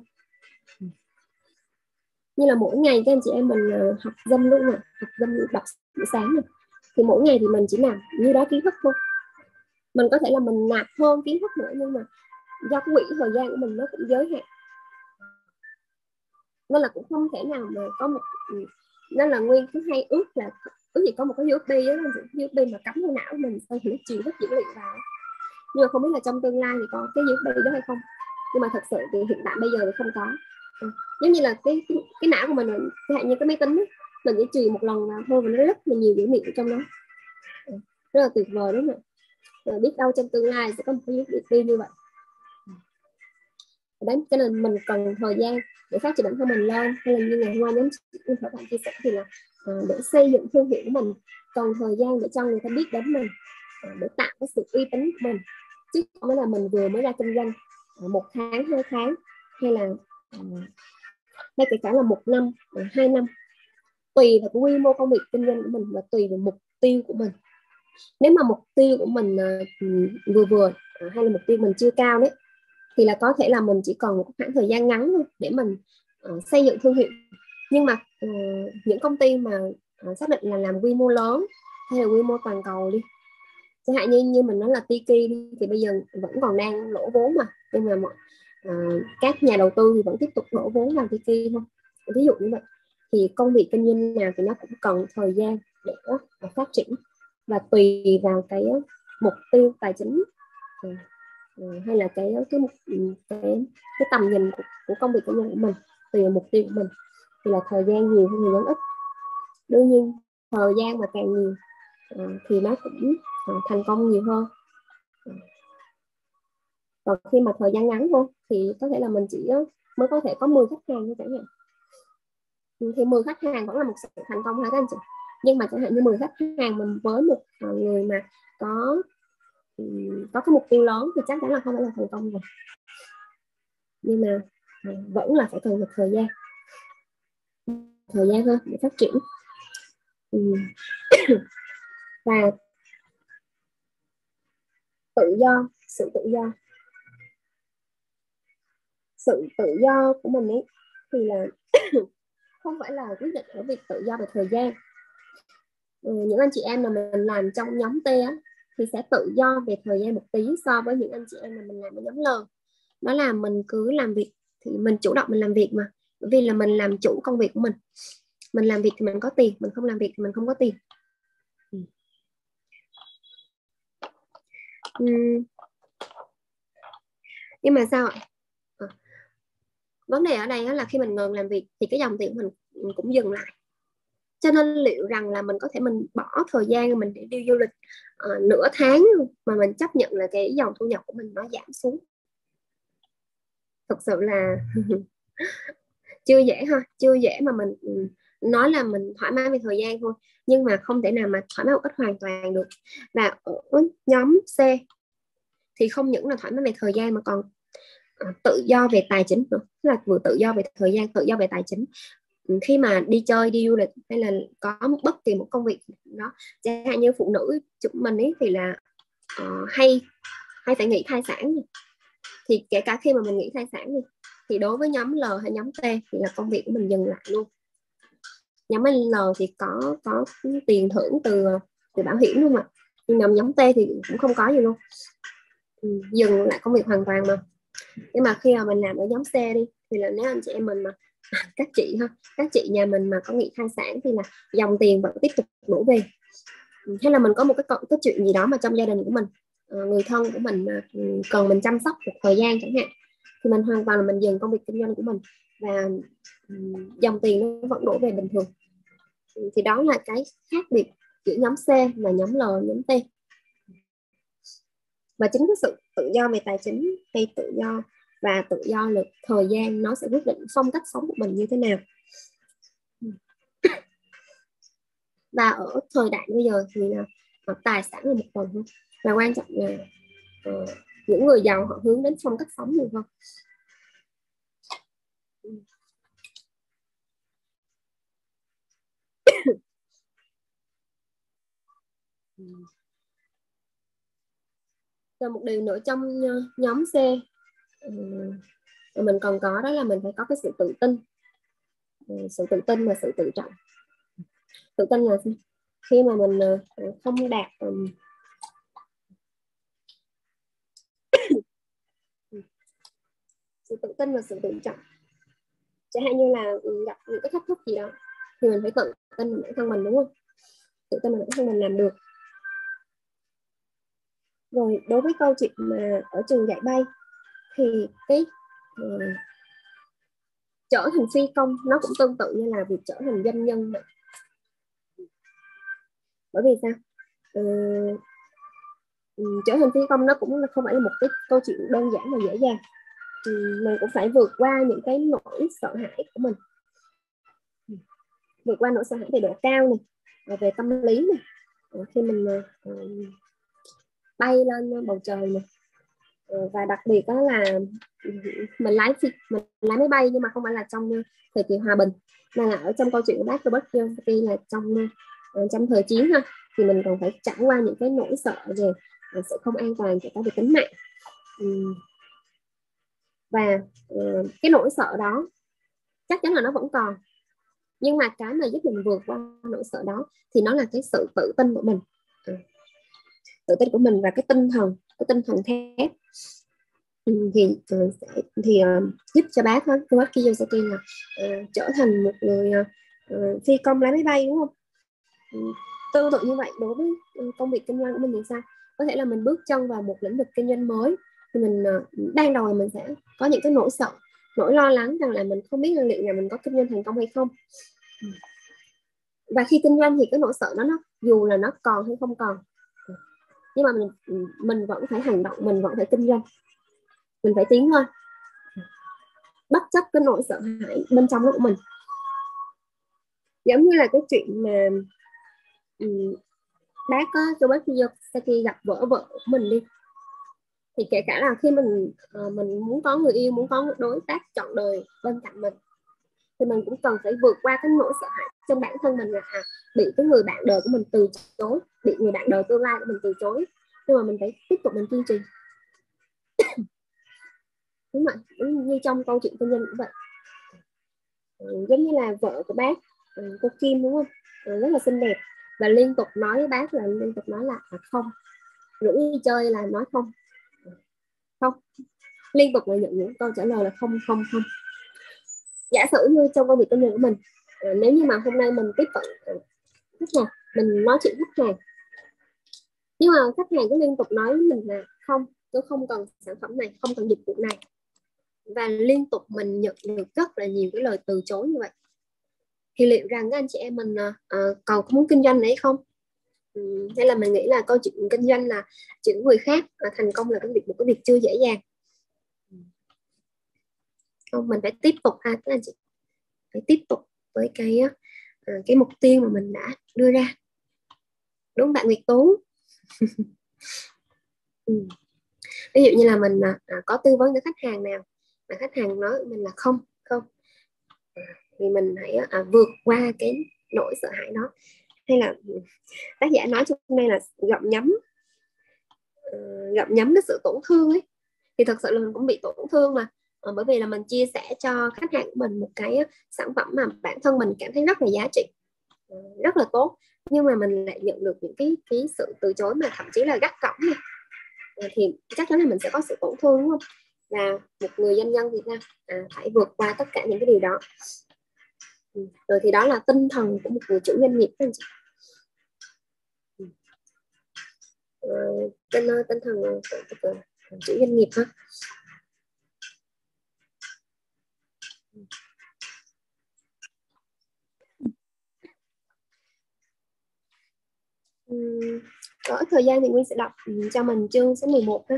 Như là mỗi ngày các anh chị em mình uh, học dâm luôn mà học dâm đọc buổi sáng rồi, thì mỗi ngày thì mình chỉ làm như đó kiến thức thôi. Mình có thể là mình nạp hơn kiến thức nữa, nhưng mà do cái quỹ thời gian của mình nó cũng giới hạn, nên là cũng không thể nào mà có một, nên là Nguyên cứ hay ước là ước gì có một cái u ét bê đó, u ét bê mà cắm vào não của mình sau khi nó truyền hết dữ liệu vào. Nhưng mà không biết là trong tương lai thì có cái u ét bê đó hay không, nhưng mà thật sự thì hiện tại bây giờ thì không có. Ừ. Giống như là cái cái, cái não của mình chẳng hạn như cái máy tính ấy, mình chỉ truyền một lần nào thôi và nó rất là nhiều dữ liệu trong đó. Ừ. Rất là tuyệt vời đúng không ạ? Biết đâu trong tương lai sẽ có một cái u ét bê như vậy. Đấy, cho nên mình cần thời gian để phát triển bản thân mình lên, hay là như ngày hôm qua nhóm Khởi Phạm chia sẻ thì là uh, để xây dựng thương hiệu của mình, cần thời gian để cho người ta biết đến mình, uh, để tạo cái sự uy tín của mình, chứ không phải là mình vừa mới ra kinh doanh uh, một tháng, hai tháng, hay là uh, hay kể cả là một năm, uh, hai năm, tùy vào cái quy mô công việc kinh doanh của mình và tùy vào mục tiêu của mình. Nếu mà mục tiêu của mình uh, vừa vừa uh, hay là mục tiêu mình chưa cao đấy, thì là có thể là mình chỉ còn một khoảng thời gian ngắn thôi để mình uh, xây dựng thương hiệu. Nhưng mà uh, những công ty mà uh, xác định là làm quy mô lớn hay là quy mô toàn cầu đi, Chẳng hạn như như mình nói là Tiki thì bây giờ vẫn còn đang lỗ vốn mà, nhưng mà mọi, uh, các nhà đầu tư thì vẫn tiếp tục đổ vốn vào Tiki thôi, ví dụ như vậy. Thì công việc kinh doanh nào thì nó cũng cần thời gian để uh, phát triển, và tùy vào cái mục tiêu tài chính uh, uh, hay là cái cái cái cái tầm nhìn của, của công việc kinh doanh của mình, tùy vào mục tiêu của mình thì là thời gian nhiều hay thời gian ít. Đương nhiên thời gian mà càng nhiều uh, thì nó cũng uh, thành công nhiều hơn. Còn khi mà thời gian ngắn thôi thì có thể là mình chỉ mới có thể có mười khách hàng thôi chẳng hạn, thì mười khách hàng vẫn là một sự thành công hả các anh chị. Nhưng mà chẳng hạn như mười khách hàng mình với một người mà có có cái mục tiêu lớn thì chắc chắn là không phải là thành công rồi, nhưng mà vẫn là phải cần một thời gian thời gian hơn để phát triển. Và tự do, sự tự do sự tự do của mình ấy thì là không phải là quyết định ở việc tự do về thời gian. Ừ, những anh chị em mà mình làm trong nhóm T á, thì sẽ tự do về thời gian một tí so với những anh chị em mà mình làm ở nhóm L. Đó là mình cứ làm việc thì mình chủ động mình làm việc mà, bởi vì là mình làm chủ công việc của mình. Mình làm việc thì mình có tiền, mình không làm việc thì mình không có tiền. Ừ. Ừ. Nhưng mà sao ạ? À, vấn đề ở đây là khi mình ngừng làm việc thì cái dòng tiền của mình cũng dừng lại. Cho nên liệu rằng là mình có thể mình bỏ thời gian mình để đi du lịch uh, nửa tháng mà mình chấp nhận là cái dòng thu nhập của mình nó giảm xuống? Thực sự là chưa dễ ha, chưa dễ mà mình nói là mình thoải mái về thời gian thôi, nhưng mà không thể nào mà thoải mái một cách hoàn toàn được. Và ở nhóm C thì không những là thoải mái về thời gian mà còn uh, tự do về tài chính nữa, tức là vừa tự do về thời gian, tự do về tài chính. Khi mà đi chơi, đi du lịch hay là có bất kỳ một công việc đó, chẳng hạn như phụ nữ chúng mình ấy thì là uh, hay hay phải nghỉ thai sản, thì kể cả khi mà mình nghỉ thai sản đi, thì đối với nhóm L hay nhóm T thì là công việc của mình dừng lại luôn. Nhóm L thì có có tiền thưởng từ từ bảo hiểm luôn mà, nhưng nhóm nhóm T thì cũng không có gì luôn, ừ, dừng lại công việc hoàn toàn mà. Nhưng mà khi mà mình làm ở nhóm C đi thì là nếu anh chị em mình mà các chị ha, các chị nhà mình mà có nghỉ thai sản thì là dòng tiền vẫn tiếp tục đổ về. Hay là mình có một cái cái chuyện gì đó mà trong gia đình của mình, người thân của mình cần mình chăm sóc một thời gian chẳng hạn, thì mình hoàn toàn là mình dừng công việc kinh doanh của mình và dòng tiền nó vẫn đổ về bình thường. Thì đó là cái khác biệt giữa nhóm C và nhóm L, nhóm T. Và chính cái sự tự do về tài chính hay tự do và tự do lực thời gian nó sẽ quyết định phong cách sống của mình như thế nào. Và ở thời đại bây giờ thì là tài sản là một phần thôi, và quan trọng là uh, những người giàu họ hướng đến phong cách sống nhiều hơn. Rồi một điều nữa trong nhóm C uh, mình còn có đó là mình phải có cái sự tự tin, uh, sự tự tin và sự tự trọng. Tự tin là gì? Khi mà mình uh, không đạt um, sự tự tin và sự tự trọng, chẳng hạn như là gặp những cái thách thức gì đó thì mình phải tự tin vào bản thân mình, đúng không? Tự tin vào bản thân mình làm được. Rồi đối với câu chuyện mà ở trường dạy bay thì cái uh, trở thành phi công nó cũng tương tự như là việc trở thành doanh nhân mà. Bởi vì sao? Uh, trở thành phi công nó cũng không phải là một cái câu chuyện đơn giản và dễ dàng. Uh, mình cũng phải vượt qua những cái nỗi sợ hãi của mình, vượt qua nỗi sợ hãi về độ cao này, về tâm lý này, khi mình uh, bay lên bầu trời này. Uh, và đặc biệt đó là mình lái mình lái máy bay nhưng mà không phải là trong thời kỳ hòa bình, mà là ở trong câu chuyện của bác Robert Kiyosaki là trong uh, trong thời chiến ha, thì mình còn phải trải qua những cái nỗi sợ về uh, sự không an toàn kể cả về tính mạng. Um, và uh, cái nỗi sợ đó chắc chắn là nó vẫn còn, nhưng mà cái mà giúp mình vượt qua nỗi sợ đó thì nó là cái sự tự tin của mình. tự tin của mình và cái tinh thần cái tinh thần thép thì uh, sẽ thì uh, giúp cho bác đó, bác Kiyosaki là uh, trở thành một người uh, phi công lái máy bay, đúng không? Uh, tương tự như vậy đối với uh, công việc kinh doanh của mình thì sao? Có thể là mình bước chân vào một lĩnh vực kinh doanh mới thì mình uh, ban đầu mình sẽ có những cái nỗi sợ, nỗi lo lắng rằng là mình không biết là liệu là mình có kinh doanh thành công hay không. Và khi kinh doanh thì cái nỗi sợ đó nó dù là nó còn hay không còn, nhưng mà mình mình vẫn phải hành động, mình vẫn phải kinh doanh, mình phải tiến thôi, bất chấp cái nỗi sợ hãi bên trong đó của mình. Giống như là cái chuyện mà um, bác có Robert Kiyosaki gặp vợ vợ của mình đi, thì kể cả là khi mình uh, mình muốn có người yêu, muốn có một đối tác trọn đời bên cạnh mình, thì mình cũng cần phải vượt qua cái nỗi sợ hãi trong bản thân mình là à, bị cái người bạn đời của mình từ chối, bị người bạn đời tương lai của mình từ chối, nhưng mà mình phải tiếp tục mình kiên trì. Đúng vậy, đúng như trong câu chuyện kinh doanh cũng vậy. Ừ, giống như là vợ của bác, ừ, cô Kim, đúng không? Ừ, rất là xinh đẹp và liên tục nói với bác là liên tục nói là à, không, rủ đi chơi là nói không, không, liên tục là nhận những câu trả lời là không, không, không. Giả sử như trong công việc kinh doanh của mình, à, nếu như mà hôm nay mình tiếp cận khách hàng, mình nói chuyện khách hàng, nhưng mà khách hàng cứ liên tục nói với mình là không, tôi không cần sản phẩm này, không cần dịch vụ này, và liên tục mình nhận được rất là nhiều cái lời từ chối như vậy, thì liệu rằng các anh chị em mình uh, còn có muốn kinh doanh đấy không? Ừ, hay là mình nghĩ là câu chuyện kinh doanh là chuyện của người khác, uh, thành công là cái việc một cái việc chưa dễ dàng. Không, mình phải tiếp tục ha các anh chị, phải tiếp tục với cái uh, cái mục tiêu mà mình đã đưa ra, đúng không bạn Nguyệt Tú? Ừ. Ví dụ như là mình uh, có tư vấn cho khách hàng nào mà khách hàng nói mình là không, không, thì mình hãy uh, vượt qua cái nỗi sợ hãi đó. Hay là tác giả nói trong đây là gặm nhấm uh, gặm nhấm cái sự tổn thương ấy, thì thật sự là mình cũng bị tổn thương mà, uh, bởi vì là mình chia sẻ cho khách hàng của mình một cái sản phẩm mà bản thân mình cảm thấy rất là giá trị, uh, rất là tốt, nhưng mà mình lại nhận được những cái cái sự từ chối mà thậm chí là gắt gỏng này, uh, thì chắc chắn là mình sẽ có sự tổn thương, đúng không? Và một người doanh nhân Việt Nam à, phải vượt qua tất cả những cái điều đó. Ừ. Rồi thì đó là tinh thần của một người chủ doanh nghiệp, anh chị. Ừ. Tinh, tinh thần của chủ doanh nghiệp ha. Ừ. Có thời gian thì Nguyên sẽ đọc cho mình chương số mười một ha.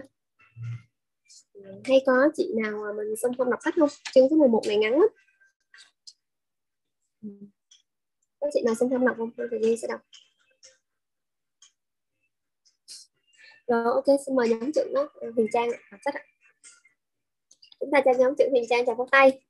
Hay có chị nào mà mình xung phong đọc sách không? Chương số mười một này ngắn lắm. Có chị nào xung phong đọc không? Thì Nguyên sẽ đọc. Rồi ok, xin mời nhóm trưởng đó, Huyền Trang đọc sách ạ. Chúng ta cho nhóm trưởng Huyền Trang chào pháo tay.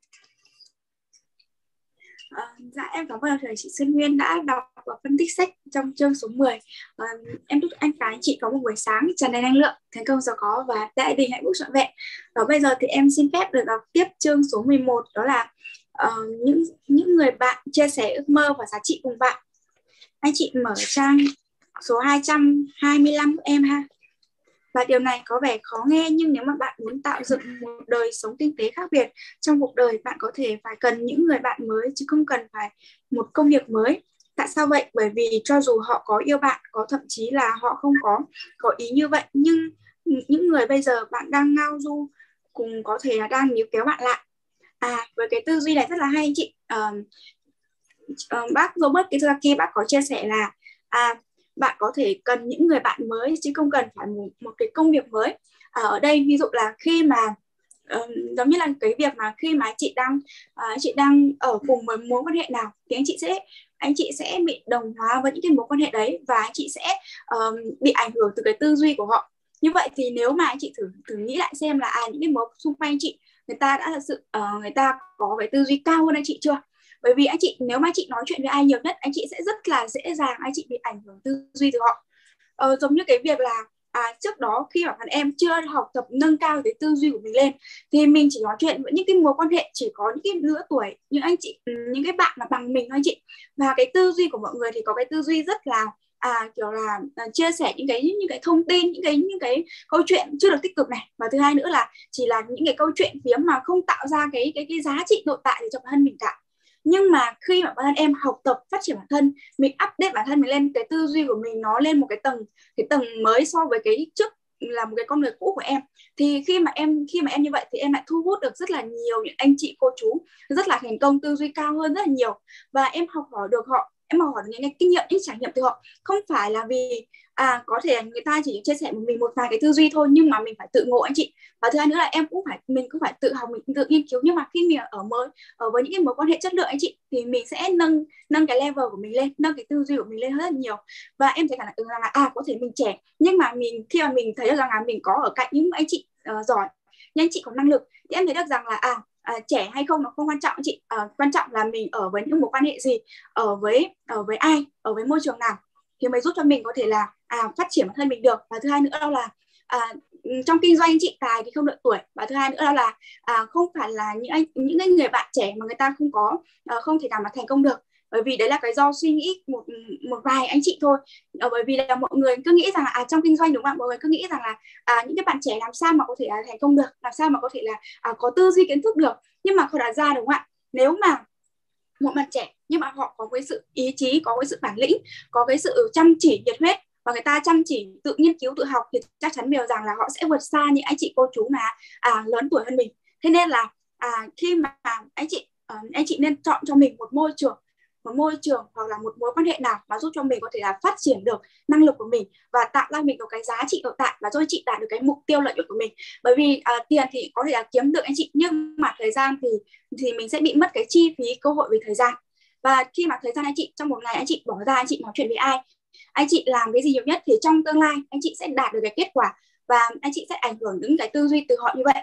À, dạ em cảm ơn thầy chị Xuân Nguyên đã đọc và phân tích sách trong chương số mười. À, em chúc anh và anh chị có một buổi sáng tràn đầy năng lượng, thành công giàu có và đại đình hạnh phúc trọn vẹn. Và bây giờ thì em xin phép được đọc tiếp chương số mười một, đó là uh, những những người bạn chia sẻ ước mơ và giá trị cùng bạn. Anh chị mở trang số hai trăm hai mươi lăm của em ha. Và điều này có vẻ khó nghe, nhưng nếu mà bạn muốn tạo dựng một đời sống tinh tế khác biệt trong cuộc đời, bạn có thể phải cần những người bạn mới chứ không cần phải một công việc mới. Tại sao vậy? Bởi vì cho dù họ có yêu bạn, có thậm chí là họ không có có ý như vậy, nhưng những người bây giờ bạn đang ngao du cùng có thể là đang níu kéo bạn lại. À, với cái tư duy này rất là hay anh chị. Uh, uh, bác Robert Kiyosaki bác có chia sẻ là à, bạn có thể cần những người bạn mới chứ không cần phải một, một cái công việc mới. À, ở đây ví dụ là khi mà uh, giống như là cái việc mà khi mà anh chị đang uh, chị đang ở cùng với mối quan hệ nào thì anh chị sẽ anh chị sẽ bị đồng hóa với những cái mối quan hệ đấy, và anh chị sẽ uh, bị ảnh hưởng từ cái tư duy của họ. Như vậy thì nếu mà anh chị thử thử nghĩ lại xem là à, những cái mối xung quanh anh chị, người ta đã thật sự uh, người ta có cái tư duy cao hơn anh chị chưa? Bởi vì anh chị nếu mà anh chị nói chuyện với ai nhiều nhất, anh chị sẽ rất là dễ dàng anh chị bị ảnh hưởng tư duy từ họ. Ờ, giống như cái việc là à, trước đó khi mà em chưa học tập nâng cao cái tư duy của mình lên, thì mình chỉ nói chuyện với những cái mối quan hệ chỉ có những cái lứa tuổi, những anh chị những cái bạn mà bằng mình thôi anh chị, và cái tư duy của mọi người thì có cái tư duy rất là à, kiểu là à, chia sẻ những cái những cái thông tin, những cái những cái câu chuyện chưa được tích cực này, và thứ hai nữa là chỉ là những cái câu chuyện phiếm mà không tạo ra cái cái cái giá trị nội tại để cho bản thân mình cả. Nhưng mà khi mà bản thân em học tập phát triển bản thân, mình update bản thân mình lên, cái tư duy của mình nó lên một cái tầng cái tầng mới so với cái trước là một cái con người cũ của em, thì khi mà em khi mà em như vậy thì em lại thu hút được rất là nhiều những anh chị cô chú rất là thành công, tư duy cao hơn rất là nhiều, và em học hỏi được họ, em học hỏi được những cái kinh nghiệm, những trải nghiệm từ họ. Không phải là vì à có thể người ta chỉ chia sẻ một mình một vài cái tư duy thôi, nhưng mà mình phải tự ngộ anh chị. Và thứ hai nữa là em cũng phải mình cũng phải tự học, mình tự nghiên cứu. Nhưng mà khi mình ở mới ở với những cái mối quan hệ chất lượng anh chị, thì mình sẽ nâng nâng cái level của mình lên, nâng cái tư duy của mình lên rất là nhiều. Và em thấy cảm rằng là à có thể mình trẻ, nhưng mà mình khi mà mình thấy được rằng là mình có ở cạnh những anh chị uh, giỏi, những anh chị có năng lực, thì em thấy được rằng là à À, trẻ hay không nó không quan trọng chị, à, quan trọng là mình ở với những mối quan hệ gì, ở với ở với ai, ở với môi trường nào, thì mới giúp cho mình có thể là à, phát triển bản thân mình được. Và thứ hai nữa là à, trong kinh doanh chị, tài thì không đợi tuổi. Và thứ hai nữa là à, không phải là những anh những người bạn trẻ mà người ta không có à, không thể nào mà thành công được, bởi vì đấy là cái do suy nghĩ một một vài anh chị thôi. À, bởi vì là mọi người cứ nghĩ rằng là à, trong kinh doanh đúng không ạ, mọi người cứ nghĩ rằng là à, những cái bạn trẻ làm sao mà có thể là thành công được, làm sao mà có thể là à, có tư duy kiến thức được. Nhưng mà không đặt ra đúng không ạ, nếu mà một bạn trẻ nhưng mà họ có cái sự ý chí, có cái sự bản lĩnh, có cái sự chăm chỉ nhiệt huyết, và người ta chăm chỉ tự nghiên cứu tự học, thì chắc chắn điều rằng là họ sẽ vượt xa những anh chị cô chú mà à, lớn tuổi hơn mình. Thế nên là à, khi mà anh chị à, anh chị nên chọn cho mình một môi trường một môi trường hoặc là một mối quan hệ nào mà giúp cho mình có thể là phát triển được năng lực của mình và tạo ra mình có cái giá trị nội tại, và giúp chị đạt được cái mục tiêu lợi nhuận của mình. Bởi vì à, tiền thì có thể là kiếm được anh chị, nhưng mà thời gian thì thì mình sẽ bị mất cái chi phí cơ hội về thời gian. Và khi mà thời gian anh chị trong một ngày anh chị bỏ ra, anh chị nói chuyện với ai, anh chị làm cái gì nhiều nhất, thì trong tương lai anh chị sẽ đạt được cái kết quả, và anh chị sẽ ảnh hưởng đến cái tư duy từ họ như vậy.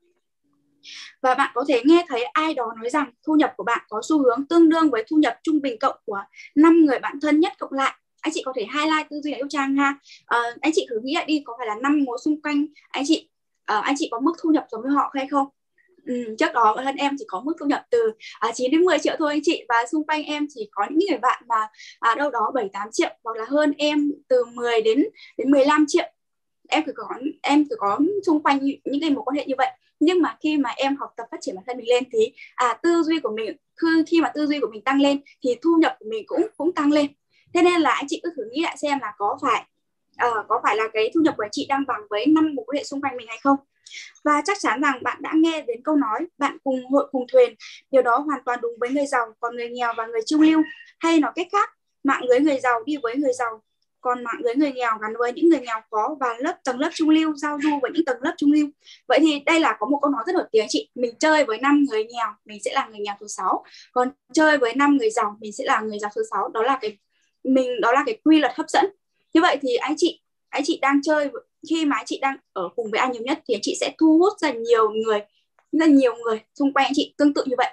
Và bạn có thể nghe thấy ai đó nói rằng thu nhập của bạn có xu hướng tương đương với thu nhập trung bình cộng của năm người bạn thân nhất cộng lại. Anh chị có thể highlight tư duy này giúp Trang ha. À, anh chị thử nghĩ lại đi, có phải là năm mối xung quanh anh chị à, anh chị có mức thu nhập giống với họ hay không? Ừ, trước đó bản thân em chỉ có mức thu nhập từ à, chín đến mười triệu thôi anh chị, và xung quanh em chỉ có những người bạn mà à, đâu đó bảy tám triệu, hoặc là hơn em từ mười đến đến mười lăm triệu. Em cứ có em cứ có xung quanh những cái mối quan hệ như vậy. Nhưng mà khi mà em học tập phát triển bản thân mình lên thì à, tư duy của mình khi, khi mà tư duy của mình tăng lên thì thu nhập của mình cũng cũng tăng lên. Thế nên là anh chị cứ thử nghĩ lại xem là có phải uh, có phải là cái thu nhập của anh chị đang bằng với năm mối quan hệ xung quanh mình hay không. Và chắc chắn rằng bạn đã nghe đến câu nói bạn cùng hội cùng thuyền. Điều đó hoàn toàn đúng với người giàu, còn người nghèo và người trung lưu. Hay nói cách khác, mạng lưới người giàu đi với người giàu, còn mạng lưới người nghèo gắn với những người nghèo khó, và lớp tầng lớp trung lưu giao du với những tầng lớp trung lưu. Vậy thì đây là có một câu nói rất nổi tiếng chị, mình chơi với năm người nghèo mình sẽ là người nghèo thứ sáu, còn chơi với năm người giàu mình sẽ là người giàu thứ sáu. Đó là cái mình đó là cái quy luật hấp dẫn. Như vậy thì anh chị anh chị đang chơi, khi mà anh chị đang ở cùng với ai nhiều nhất thì anh chị sẽ thu hút ra nhiều người rất nhiều người xung quanh anh chị tương tự như vậy.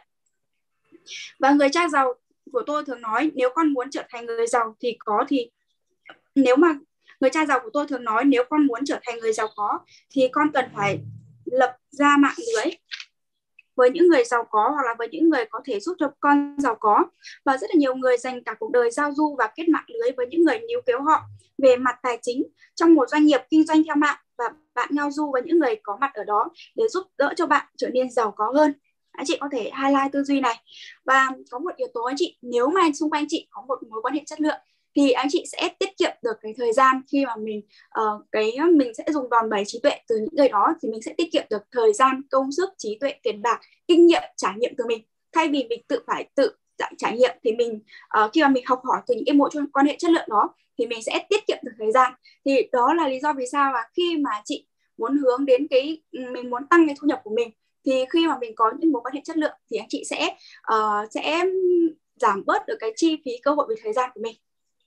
Và người cha giàu của tôi thường nói, nếu con muốn trở thành người giàu thì có thì nếu mà người cha giàu của tôi thường nói nếu con muốn trở thành người giàu có thì con cần phải lập ra mạng lưới với những người giàu có, hoặc là với những người có thể giúp cho con giàu có. Và rất là nhiều người dành cả cuộc đời giao du và kết mạng lưới với những người níu kéo họ về mặt tài chính trong một doanh nghiệp kinh doanh theo mạng, và bạn ngao du với những người có mặt ở đó để giúp đỡ cho bạn trở nên giàu có hơn. Anh chị có thể highlight tư duy này. Và có một yếu tố anh chị, nếu mà xung quanh chị có một mối quan hệ chất lượng thì anh chị sẽ tiết kiệm được cái thời gian khi mà mình uh, cái mình sẽ dùng đòn bẩy trí tuệ từ những người đó, thì mình sẽ tiết kiệm được thời gian, công sức, trí tuệ, tiền bạc, kinh nghiệm, trải nghiệm từ mình, thay vì mình tự phải tự trải nghiệm. Thì mình uh, khi mà mình học hỏi từ những cái mối quan hệ chất lượng đó thì mình sẽ tiết kiệm được thời gian. Thì đó là lý do vì sao mà khi mà chị muốn hướng đến cái mình muốn tăng cái thu nhập của mình, thì khi mà mình có những mối quan hệ chất lượng thì anh chị sẽ uh, sẽ giảm bớt được cái chi phí cơ hội về thời gian của mình.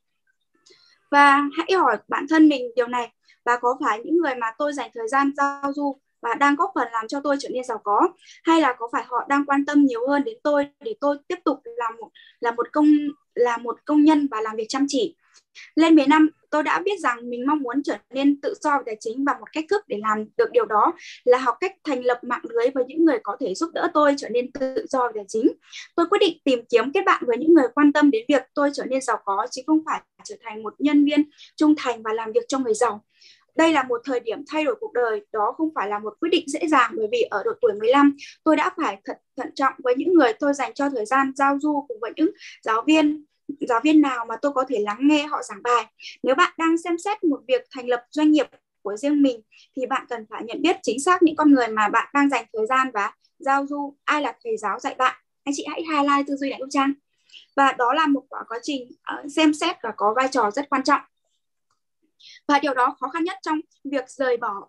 Và hãy hỏi bản thân mình điều này, và có phải những người mà tôi dành thời gian giao du và đang góp phần làm cho tôi trở nên giàu có, hay là có phải họ đang quan tâm nhiều hơn đến tôi để tôi tiếp tục làm một là một công là một công nhân và làm việc chăm chỉ. Lên miền Nam tôi đã biết rằng mình mong muốn trở nên tự do về tài chính, và một cách thức để làm được điều đó là học cách thành lập mạng lưới với những người có thể giúp đỡ tôi trở nên tự do về tài chính. Tôi quyết định tìm kiếm kết bạn với những người quan tâm đến việc tôi trở nên giàu có, chứ không phải trở thành một nhân viên trung thành và làm việc cho người giàu. Đây là một thời điểm thay đổi cuộc đời, đó không phải là một quyết định dễ dàng, bởi vì ở độ tuổi mười lăm, tôi đã phải thận, thận trọng với những người tôi dành cho thời gian giao du cùng với những giáo viên, giáo viên nào mà tôi có thể lắng nghe họ giảng bài. Nếu bạn đang xem xét một việc thành lập doanh nghiệp của riêng mình, thì bạn cần phải nhận biết chính xác những con người mà bạn đang dành thời gian và giao du, ai là thầy giáo dạy bạn. Anh chị hãy highlight tư duy này giúp Trang. Và đó là một quá trình uh, xem xét và có vai trò rất quan trọng. Và điều đó khó khăn nhất trong việc rời bỏ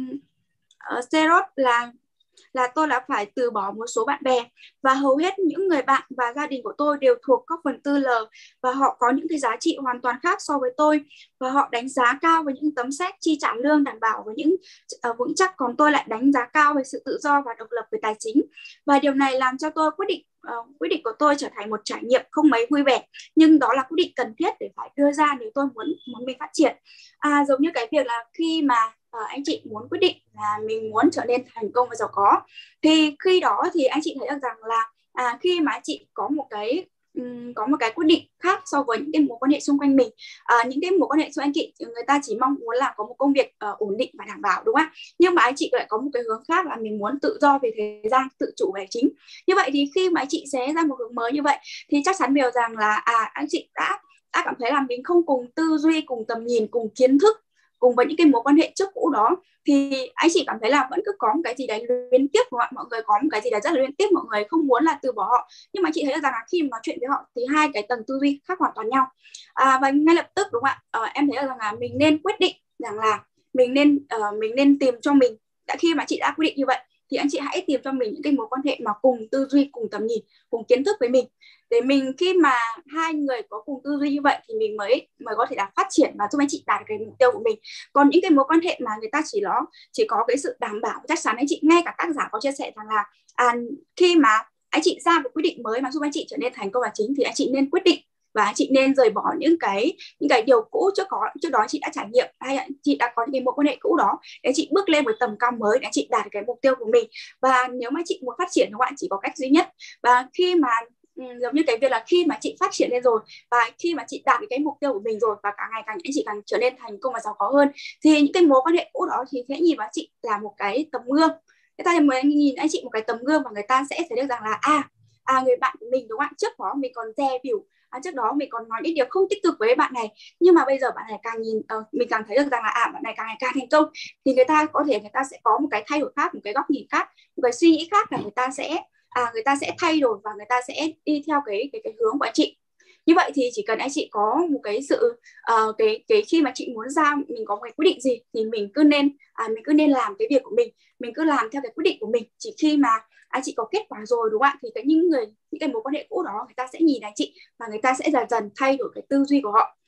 uh, Xerox là là tôi đã phải từ bỏ một số bạn bè, và hầu hết những người bạn và gia đình của tôi đều thuộc các phần tư L, và họ có những cái giá trị hoàn toàn khác so với tôi, và họ đánh giá cao với những tấm séc chi trả lương đảm bảo với những uh, vững chắc, còn tôi lại đánh giá cao về sự tự do và độc lập về tài chính. Và điều này làm cho tôi quyết định uh, quyết định của tôi trở thành một trải nghiệm không mấy vui vẻ, nhưng đó là quyết định cần thiết để phải đưa ra nếu tôi muốn muốn mình phát triển. À, giống như cái việc là khi mà À, anh chị muốn quyết định là mình muốn trở nên thành công và giàu có, thì khi đó thì anh chị thấy được rằng là à, khi mà anh chị có một cái um, có một cái quyết định khác so với những cái mối quan hệ xung quanh mình. À, những cái mối quan hệ xung quanh anh chị, người ta chỉ mong muốn là có một công việc uh, ổn định và đảm bảo, đúng không ạ? Nhưng mà anh chị lại có một cái hướng khác là mình muốn tự do về thời gian, tự chủ về chính. Như vậy thì khi mà anh chị sẽ ra một hướng mới như vậy, thì chắc chắn điều rằng là à, anh chị đã đã cảm thấy là mình không cùng tư duy, cùng tầm nhìn, cùng kiến thức, cùng với những cái mối quan hệ trước cũ đó, thì anh chị cảm thấy là vẫn cứ có một cái gì đấy liên tiếp, mọi mọi người có một cái gì đấy rất là liên tiếp, mọi người không muốn là từ bỏ họ, nhưng mà chị thấy rằng là khi mà nói chuyện với họ thì hai cái tầng tư duy khác hoàn toàn nhau. À, và ngay lập tức, đúng không ạ, à, em thấy rằng là mình nên quyết định rằng là mình nên uh, mình nên tìm cho mình, đã khi mà chị đã quyết định như vậy thì anh chị hãy tìm cho mình những cái mối quan hệ mà cùng tư duy, cùng tầm nhìn, cùng kiến thức với mình, để mình khi mà hai người có cùng tư duy như vậy thì mình mới mới có thể là phát triển và giúp anh chị đạt cái mục tiêu của mình. Còn những cái mối quan hệ mà người ta chỉ nó chỉ có cái sự đảm bảo, chắc chắn anh chị, ngay cả tác giả có chia sẻ rằng là à, khi mà anh chị ra một quyết định mới mà giúp anh chị trở nên thành công là chính, thì anh chị nên quyết định và anh chị nên rời bỏ những cái những cái điều cũ trước có trước đó chị đã trải nghiệm, hay anh chị đã có những cái mối quan hệ cũ đó, để chị bước lên một tầm cao mới, để anh chị đạt cái mục tiêu của mình. Và nếu mà chị muốn phát triển, các bạn chỉ có cách duy nhất, và khi mà Ừ, giống như cái việc là khi mà chị phát triển lên rồi, và khi mà chị đạt được cái mục tiêu của mình rồi, và càng ngày càng anh chị càng trở nên thành công và giàu có hơn, thì những cái mối quan hệ cũ đó thì sẽ nhìn vào chị là một cái tấm gương. Người ta mới nhìn anh chị một cái tấm gương, và người ta sẽ thấy được rằng là à, à người bạn của mình, đúng không ạ, trước đó mình còn dè bỉu, à, trước đó mình còn nói những điều không tích cực với bạn này, nhưng mà bây giờ bạn này càng nhìn uh, mình càng thấy được rằng là à, bạn này càng ngày càng thành công, thì người ta có thể người ta sẽ có một cái thay đổi khác, một cái góc nhìn khác, một cái suy nghĩ khác, là người ta sẽ À, người ta sẽ thay đổi và người ta sẽ đi theo cái cái cái hướng của anh chị. Như vậy thì chỉ cần anh chị có một cái sự uh, cái cái khi mà chị muốn ra mình có một cái quyết định gì, thì mình cứ nên à, mình cứ nên làm cái việc của mình, mình cứ làm theo cái quyết định của mình. Chỉ khi mà anh chị có kết quả rồi, đúng không ạ, thì cái những người những cái mối quan hệ cũ đó, người ta sẽ nhìn anh chị và người ta sẽ dần dần thay đổi cái tư duy của họ.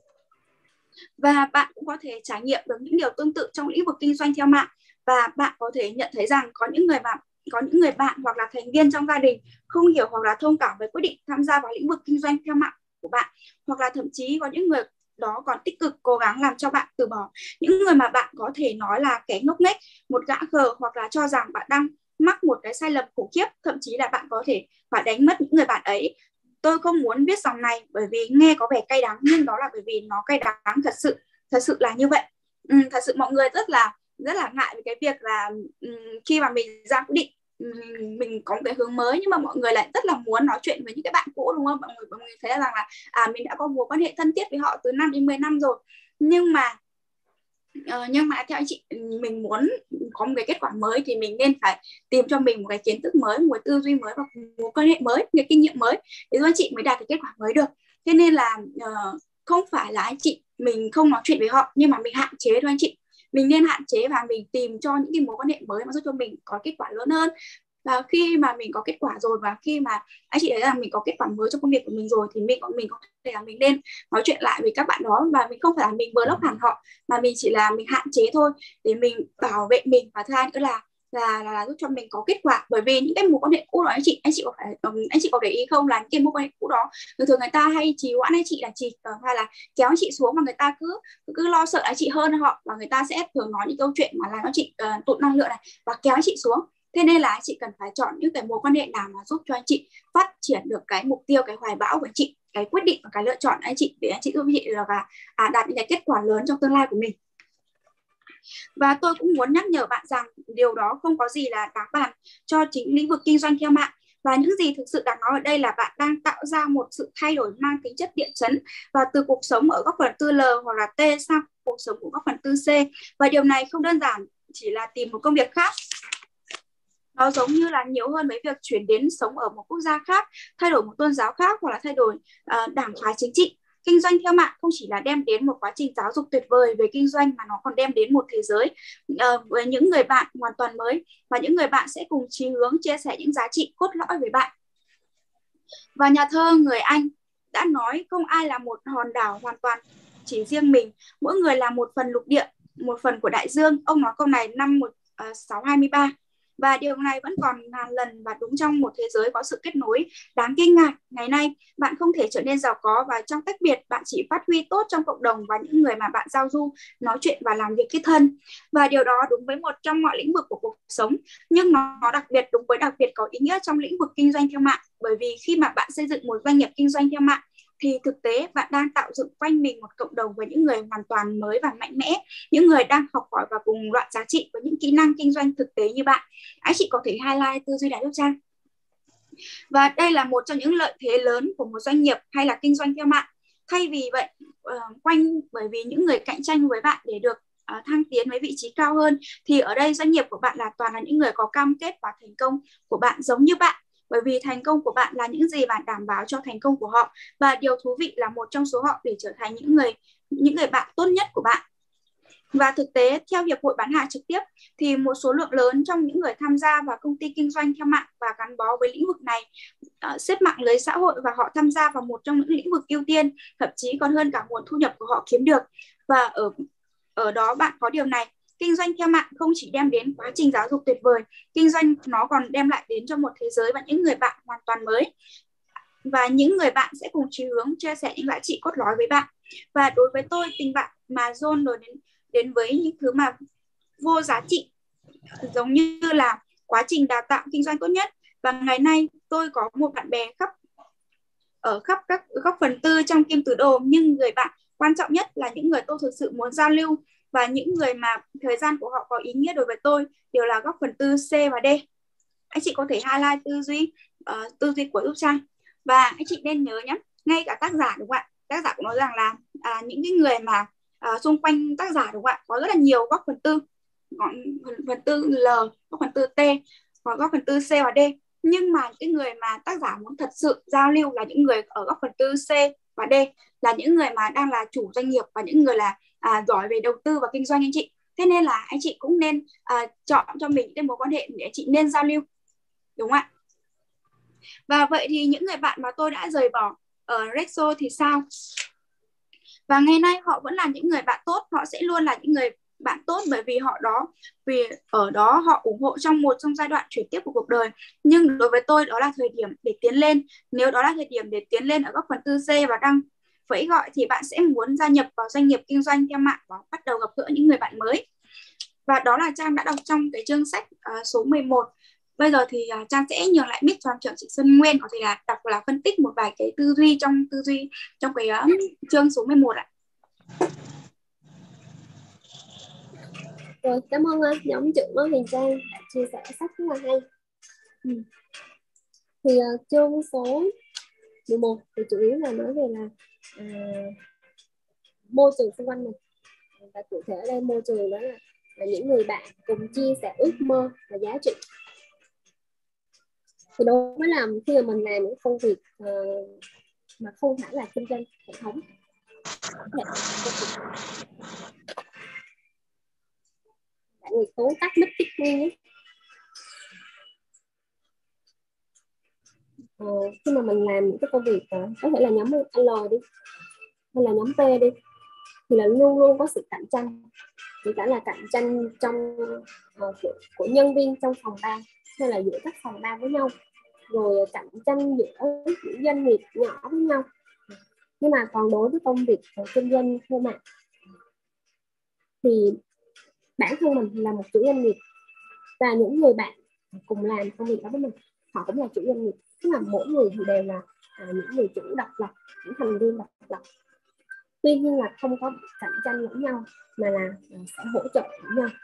Và bạn cũng có thể trải nghiệm được những điều tương tự trong lĩnh vực kinh doanh theo mạng, và bạn có thể nhận thấy rằng có những người bạn có những người bạn hoặc là thành viên trong gia đình không hiểu hoặc là thông cảm với quyết định tham gia vào lĩnh vực kinh doanh theo mạng của bạn, hoặc là thậm chí có những người đó còn tích cực cố gắng làm cho bạn từ bỏ. Những người mà bạn có thể nói là kẻ ngốc nghếch, một gã khờ, hoặc là cho rằng bạn đang mắc một cái sai lầm khủng khiếp, thậm chí là bạn có thể phải đánh mất những người bạn ấy. Tôi không muốn viết dòng này bởi vì nghe có vẻ cay đắng, nhưng đó là bởi vì nó cay đắng thật sự, thật sự là như vậy. Ừ, thật sự mọi người rất là rất là ngại về cái việc là um, khi mà mình ra quyết định um, mình có một cái hướng mới, nhưng mà mọi người lại rất là muốn nói chuyện với những cái bạn cũ, đúng không? Mọi người, mọi người thấy rằng là à, mình đã có mối quan hệ thân thiết với họ từ năm đến mười năm rồi, nhưng mà uh, nhưng mà theo anh chị, mình muốn có một cái kết quả mới thì mình nên phải tìm cho mình một cái kiến thức mới, một cái tư duy mới, và mối quan hệ mới, một cái kinh nghiệm mới, để giúp anh chị mới đạt cái kết quả mới được. Thế nên là uh, không phải là anh chị mình không nói chuyện với họ, nhưng mà mình hạn chế thôi anh chị. Mình nên hạn chế và mình tìm cho những cái mối quan hệ mới mà giúp cho mình có kết quả lớn hơn. Và khi mà mình có kết quả rồi, và khi mà anh chị thấy rằng mình có kết quả mới trong công việc của mình rồi, thì mình mình có thể là mình nên nói chuyện lại với các bạn đó, và mình không phải là mình block hẳn họ, mà mình chỉ là mình hạn chế thôi, để mình bảo vệ mình. Và thứ hai nữa là là, là là giúp cho mình có kết quả. Bởi vì những cái mối quan hệ cũ đó anh chị anh chị có phải um, anh chị có để ý không, là những cái mối quan hệ cũ đó thường thường người ta hay trì hoãn anh chị, là chỉ uh, hay là kéo anh chị xuống, và người ta cứ cứ lo sợ anh chị hơn họ, và người ta sẽ thường nói những câu chuyện mà làm cho chị uh, tụt năng lượng này và kéo anh chị xuống. Thế nên là anh chị cần phải chọn những cái mối quan hệ nào mà giúp cho anh chị phát triển được cái mục tiêu, cái hoài bão của anh chị, cái quyết định và cái lựa chọn anh chị, để anh chị giúp anh chị là à, đạt những cái kết quả lớn trong tương lai của mình. Và tôi cũng muốn nhắc nhở bạn rằng điều đó không có gì là đáng bàn cho chính lĩnh vực kinh doanh theo mạng. Và những gì thực sự đáng nói ở đây là bạn đang tạo ra một sự thay đổi mang tính chất địa chấn, và từ cuộc sống ở góc phần tư L hoặc là T sang cuộc sống của góc phần tư C. Và điều này không đơn giản chỉ là tìm một công việc khác. Nó giống như là nhiều hơn với việc chuyển đến sống ở một quốc gia khác, thay đổi một tôn giáo khác, hoặc là thay đổi uh, đảng phái chính trị. Kinh doanh theo mạng không chỉ là đem đến một quá trình giáo dục tuyệt vời về kinh doanh, mà nó còn đem đến một thế giới uh, với những người bạn hoàn toàn mới, và những người bạn sẽ cùng chí hướng chia sẻ những giá trị cốt lõi với bạn. Và nhà thơ người Anh đã nói không ai là một hòn đảo hoàn toàn chỉ riêng mình, mỗi người là một phần lục địa, một phần của đại dương. Ông nói câu này năm một nghìn sáu trăm hai mươi ba. Và điều này vẫn còn ngàn lần và đúng trong một thế giới có sự kết nối đáng kinh ngạc. Ngày nay, bạn không thể trở nên giàu có và trong tách biệt, bạn chỉ phát huy tốt trong cộng đồng và những người mà bạn giao du, nói chuyện và làm việc kết thân. Và điều đó đúng với một trong mọi lĩnh vực của cuộc sống, nhưng nó, nó đặc biệt đúng với đặc biệt có ý nghĩa trong lĩnh vực kinh doanh theo mạng. Bởi vì khi mà bạn xây dựng một doanh nghiệp kinh doanh theo mạng, thì thực tế bạn đang tạo dựng quanh mình một cộng đồng với những người hoàn toàn mới và mạnh mẽ, những người đang học hỏi và cùng loại giá trị với những kỹ năng kinh doanh thực tế như bạn. Anh chị có thể highlight tư duy này giúp Trang. Và đây là một trong những lợi thế lớn của một doanh nghiệp hay là kinh doanh theo mạng. Thay vì vậy, uh, quanh bởi vì những người cạnh tranh với bạn để được uh, thăng tiến với vị trí cao hơn, thì ở đây doanh nghiệp của bạn là toàn là những người có cam kết và thành công của bạn giống như bạn. Bởi vì thành công của bạn là những gì bạn đảm bảo cho thành công của họ. Và điều thú vị là một trong số họ để trở thành những người những người bạn tốt nhất của bạn. Và thực tế, theo Hiệp hội Bán hàng trực tiếp, thì một số lượng lớn trong những người tham gia vào công ty kinh doanh theo mạng và gắn bó với lĩnh vực này uh, xếp mạng lưới xã hội, và họ tham gia vào một trong những lĩnh vực ưu tiên, thậm chí còn hơn cả nguồn thu nhập của họ kiếm được. Và ở, ở đó bạn có điều này. Kinh doanh theo mạng không chỉ đem đến quá trình giáo dục tuyệt vời, kinh doanh nó còn đem lại đến cho một thế giới và những người bạn hoàn toàn mới. Và những người bạn sẽ cùng chí hướng chia sẻ những giá trị cốt lõi với bạn. Và đối với tôi, tình bạn mà dồn rồi đến, đến với những thứ mà vô giá trị, giống như là quá trình đào tạo kinh doanh tốt nhất. Và ngày nay tôi có một bạn bè khắp ở khắp các góc phần tư trong kim tứ đồ, nhưng người bạn quan trọng nhất là những người tôi thực sự muốn giao lưu, và những người mà thời gian của họ có ý nghĩa đối với tôi đều là góc phần tư C và D. Anh chị có thể highlight tư duy uh, tư duy của giúp Trang. Và anh chị nên nhớ nhé, ngay cả tác giả, đúng không ạ, tác giả cũng nói rằng là à, những cái người mà à, xung quanh tác giả, đúng không ạ, có rất là nhiều góc phần tư, còn phần, phần tư L, góc phần tư T, còn góc phần tư C và D. Nhưng mà cái người mà tác giả muốn thật sự giao lưu là những người ở góc phần tư C và D, là những người mà đang là chủ doanh nghiệp và những người là à, giỏi về đầu tư và kinh doanh anh chị. Thế nên là anh chị cũng nên à, chọn cho mình cái mối quan hệ để anh chị nên giao lưu, đúng không ạ? Và vậy thì những người bạn mà tôi đã rời bỏ ở Rexo thì sao? Và ngày nay họ vẫn là những người bạn tốt, họ sẽ luôn là những người bạn tốt, bởi vì họ đó vì ở đó họ ủng hộ trong một trong giai đoạn chuyển tiếp của cuộc đời. Nhưng đối với tôi đó là thời điểm để tiến lên. Nếu đó là thời điểm để tiến lên ở góc phần tư C và đang vẫy gọi, thì bạn sẽ muốn gia nhập vào doanh nghiệp kinh doanh theo mạng và bắt đầu gặp gỡ những người bạn mới. Và đó là Trang đã đọc trong cái chương sách uh, số mười một. Bây giờ thì uh, Trang sẽ nhường lại mic cho trưởng chị Xuân Nguyên có thể là đọc là phân tích một vài cái tư duy trong tư duy trong cái uh, chương số mười một ạ. Rồi, cảm ơn uh, nhóm trưởng uh, Huyền Trang đã chia sẻ sách rất là hay. Ừ. Thì uh, chương số mười một thì chủ yếu là nói về là uh, môi trường xung quanh mình. Và cụ thể ở đây môi trường đó là, là những người bạn cùng chia sẻ ước mơ và giá trị. Thì đối với làm khi mà mình làm những công việc uh, mà không phải là kinh doanh hệ thống, bạn Nguyệt Tố tắt mic tiếp nguyên ấy. Ờ, khi mà mình làm những cái công việc uh, có thể là nhóm L đi hay là nhóm P đi, thì là luôn luôn có sự cạnh tranh. kể cả là cạnh tranh trong uh, của, của nhân viên trong phòng ban hay là giữa các phòng ban với nhau, rồi cạnh tranh giữa những doanh nghiệp nhỏ với nhau. Nhưng mà còn đối với công việc kinh doanh thương mại thì bản thân mình là một chủ doanh nghiệp và những người bạn cùng làm công việc đó với mình họ cũng là chủ doanh nghiệp, tức là mỗi người thì đều là à, những người chủ độc lập, những thành viên độc lập. Tuy nhiên là không có cạnh tranh lẫn nhau mà là sẽ hỗ trợ lẫn nhau.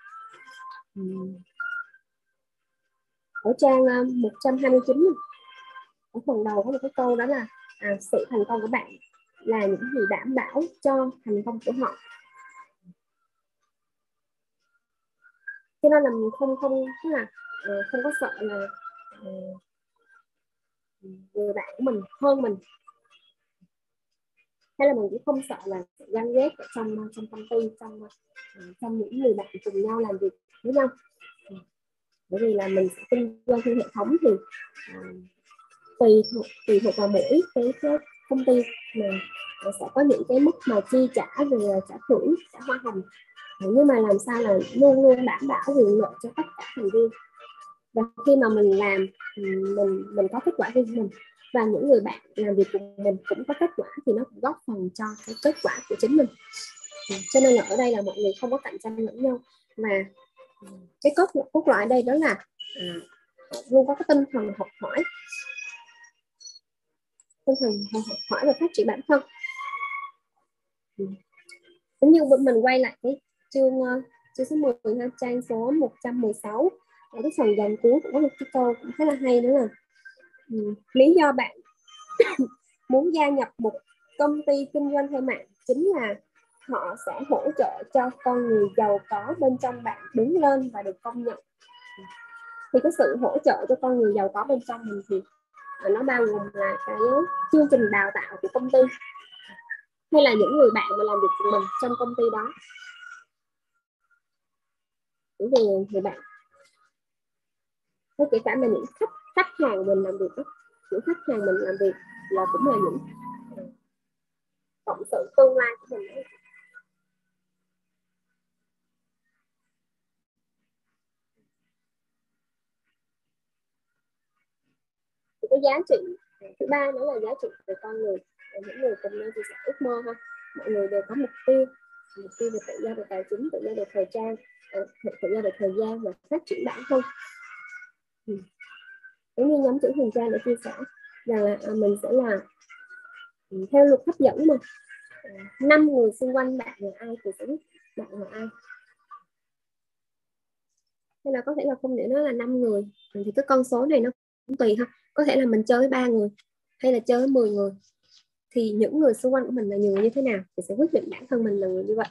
Ở trang một trăm hai mươi chín ở phần đầu có một cái câu đó là à, sự thành công của bạn là những gì đảm bảo cho thành công của họ. Cho nên là mình không không tức là uh, không có sợ là uh, người bạn của mình hơn mình, hay là mình cũng không sợ là ganh ghét ở trong trong công ty, trong uh, trong những người bạn cùng nhau làm việc với nhau. Bởi vì là mình sẽ kinh doanh theo hệ thống thì uh, tùy thuộc tùy thuộc vào mỗi cái, cái công ty mà uh, sẽ có những cái mức mà chi trả về trả thưởng, trả hoa hồng. Nhưng mà làm sao là luôn luôn đảm bảo quyền lợi cho tất cả thành viên. Và khi mà mình làm mình mình có kết quả với mình và những người bạn làm việc cùng mình cũng có kết quả thì nó cũng góp phần cho cái kết quả của chính mình. Cho nên là ở đây là mọi người không có cạnh tranh lẫn nhau, mà cái cốt cốt lõi ở đây đó là à, luôn có cái tinh thần học hỏi, tinh thần học hỏi và phát triển bản thân. Cũng như mình quay lại cái chương chương số mười, trang số một trăm mười sáu, ở cái phần dòng cuối cũng có một cái câu cũng khá là hay, đó là um, lý do bạn muốn gia nhập một công ty kinh doanh theo mạng chính là họ sẽ hỗ trợ cho con người giàu có bên trong bạn đứng lên và được công nhận. Thì cái sự hỗ trợ cho con người giàu có bên trong mình thì nó bao gồm là cái chương trình đào tạo của công ty, hay là những người bạn mà làm việc cùng mình trong công ty đó. Những người, người bạn, kể cả là những khách khách hàng mình làm việc đó, những khách hàng mình làm việc là cũng là những cộng sự tương lai của mình đó. Thì cái giá trị thứ ba nữa là giá trị về con người. Những người cùng nhau chia sẻ ước mơ ha, mọi người đều có mục tiêu, mục tiêu về tự do về tài chính, tự do về thời trang, tự do về thời gian và phát triển bản thân. Giống như nhóm trưởng Huyền Trang đã chia sẻ rằng là mình sẽ là theo luật hấp dẫn mà năm người xung quanh bạn là ai thì sẽ biết bạn là ai. Hay là có thể là không để nó là năm người, thì cái con số này nó cũng tùy ha. Có thể là mình chơi với ba người hay là chơi với mười người, thì những người xung quanh của mình là người như thế nào thì sẽ quyết định bản thân mình là người như vậy.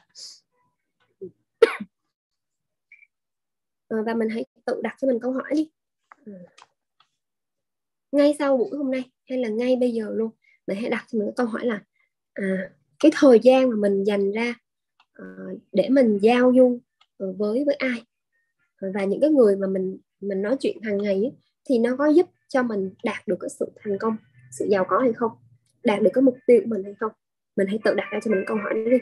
À, và mình hãy tự đặt cho mình câu hỏi đi. À, ngay sau buổi hôm nay hay là ngay bây giờ luôn, mình hãy đặt cho mình câu hỏi là à, cái thời gian mà mình dành ra à, để mình giao du với với ai và những cái người mà mình mình nói chuyện hàng ngày ấy, thì nó có giúp cho mình đạt được cái sự thành công, sự giàu có hay không, đạt được cái mục tiêu của mình hay không. Mình hãy tự đặt ra cho mình câu hỏi đó đi.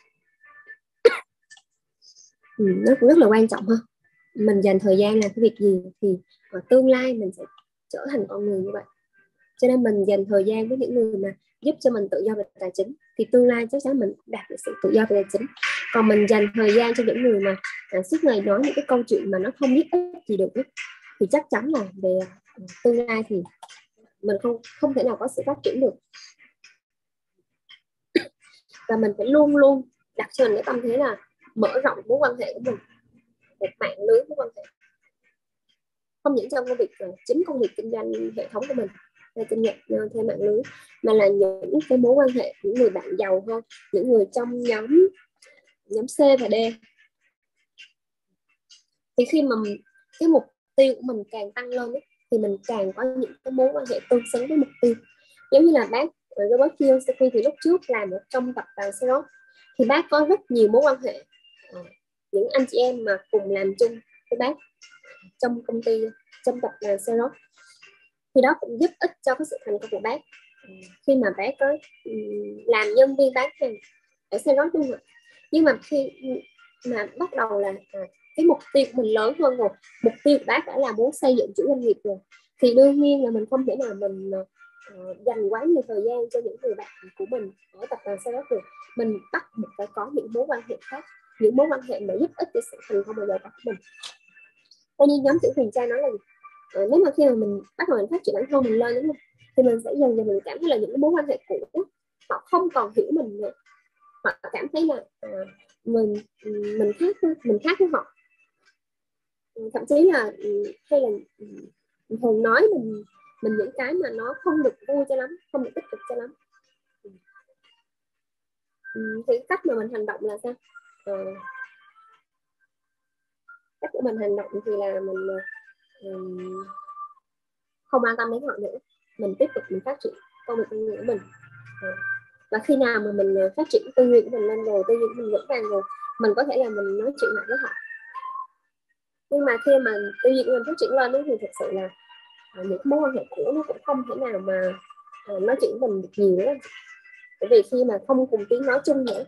Ừ, nó cũng rất là quan trọng ha. Mình dành thời gian làm cái việc gì thì ở tương lai mình sẽ trở thành con người như vậy. Cho nên mình dành thời gian với những người mà giúp cho mình tự do về tài chính thì tương lai chắc chắn mình đạt được sự tự do về tài chính. Còn mình dành thời gian cho những người mà à, suốt ngày nói những cái câu chuyện mà nó không giúp ích gì được ấy, thì chắc chắn là về tương lai thì mình không không thể nào có sự phát triển được. Và mình phải luôn luôn đặt cho mình cái tâm thế là mở rộng mối quan hệ của mình, một mạng lưới mối quan hệ, không những trong công việc chính công việc kinh doanh hệ thống của mình hay kinh doanh theo mạng lưới, mà là những cái mối quan hệ, những người bạn giàu hơn, những người trong nhóm nhóm C và D. Thì khi mà cái mục tiêu của mình càng tăng lên ấy, thì mình càng có những cái mối quan hệ tương xứng với mục tiêu. Giống như là bác Robert Kiyosaki thì lúc trước làm ở trong tập đoàn Xerox thì bác có rất nhiều mối quan hệ, những anh chị em mà cùng làm chung với bác trong công ty, trong tập đoàn Xerox, thì đó cũng giúp ích cho cái sự thành công của bác khi mà bác có làm nhân viên bán hàng ở Xerox luôn rồi. Nhưng mà khi mà bắt đầu là à, cái mục tiêu của mình lớn hơn rồi, mục tiêu của bác đã là muốn xây dựng chủ doanh nghiệp rồi, thì đương nhiên là mình không thể nào mình uh, dành quá nhiều thời gian cho những người bạn của mình ở tập đoàn Startup được. Mình bắt buộc phải có những mối quan hệ khác, những mối quan hệ mà giúp ích cho sự thành công bây giờ của mình. Tuy nhiên nhóm chữ Huyền Trang nói là gì? À, nếu mà khi mà mình bắt đầu mình phát triển bản thân mình lên, đúng không? Thì mình sẽ dần dần mình cảm thấy là những mối quan hệ cũ họ không còn hiểu mình nữa. Họ cảm thấy là à, mình mình khác mình khác với họ, thậm chí là hay là thường nói mình mình những cái mà nó không được vui cho lắm, không được tích cực cho lắm. Thì cách mà mình hành động là sao? À, cách của mình hành động thì là mình um, không quan tâm đến họ nữa, mình tiếp tục mình phát triển công việc của mình. À, và khi nào mà mình phát triển tư duy của mình lên rồi, tư duy của mình vững vàng rồi, mình có thể là mình nói chuyện lại với họ. Nhưng mà khi mà tư duy của mình phát triển lên đó, thì thực sự là à, những mối quan hệ cũ nó cũng không thể nào mà à, nói chuyện với mình được nhiều nữa. Bởi vì khi mà không cùng tiếng nói chung nữa,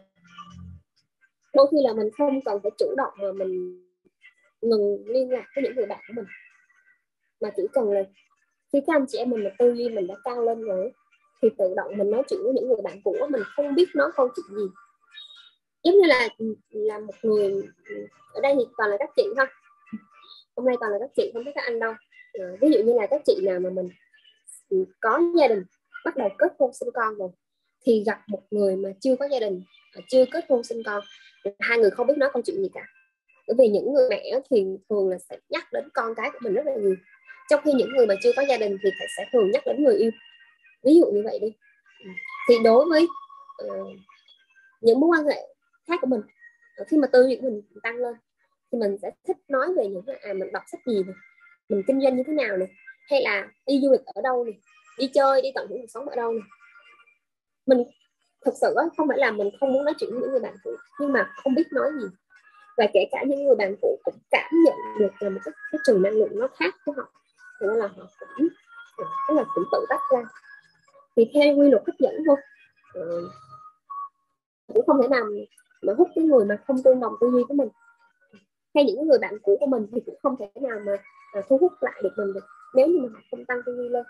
đôi khi là mình không cần phải chủ động mà mình ngừng liên lạc với những người bạn của mình, mà chỉ cần là khi các anh chị em mình là tư duy mình đã cao lên rồi, thì tự động mình nói chuyện với những người bạn cũ, mình không biết nói câu chuyện gì. Giống như là là một người ở đây thì toàn là các chị thôi, hôm nay toàn là các chị, không biết các anh đâu. À, ví dụ như là các chị nào mà mình có gia đình, bắt đầu kết hôn sinh con rồi, thì gặp một người mà chưa có gia đình, chưa kết hôn sinh con, hai người không biết nói câu chuyện gì cả. Bởi vì những người mẹ thì thường là sẽ nhắc đến con cái của mình rất là nhiều, trong khi những người mà chưa có gia đình thì sẽ thường nhắc đến người yêu, ví dụ như vậy đi. Thì đối với uh, những mối quan hệ khác của mình, khi mà tư duy của mình tăng lên thì mình sẽ thích nói về những à mình đọc sách gì này, mình kinh doanh như thế nào này, hay là đi du lịch ở đâu này, đi chơi, đi tận hưởng cuộc sống ở đâu này. Mình thực sự không phải là mình không muốn nói chuyện với những người bạn cũ, nhưng mà không biết nói gì. Và kể cả những người bạn cũ cũng cảm nhận được là một cái, cái trường năng lượng nó khác với họ, cho nên là họ cũng tức là cũng tự tách ra. Thì theo quy luật hấp dẫn thôi, ừ, cũng không thể nào mà hút cái người mà không tương đồng tư duy của mình, hay những người bạn cũ của mình thì cũng không thể nào mà à, thu hút lại được mình được nếu như mà họ không tăng tư duy lên.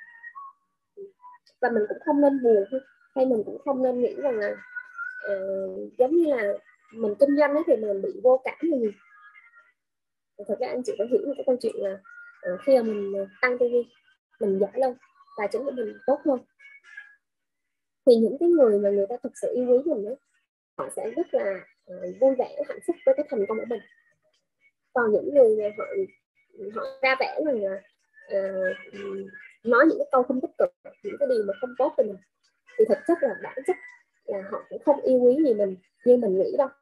Và mình cũng không nên buồn, hay mình cũng không nên nghĩ rằng là uh, giống như là mình kinh doanh ấy thì mình bị vô cảm hay gì. Thật ra anh chị phải hiểu một cái câu chuyện là uh, khi mà mình tăng tư duy, mình giỏi lên, tài chính của mình tốt hơn, thì những cái người mà người ta thực sự yêu quý mình ấy, họ sẽ rất là uh, vui vẻ, hạnh phúc với cái thành công của mình. Còn những người mà họ họ ra vẻ rằng là uh, nói những cái câu không tích cực, những cái điều mà không tốt về mình, thì thực chất là bản chất là họ cũng không yêu quý gì mình như mình nghĩ đâu.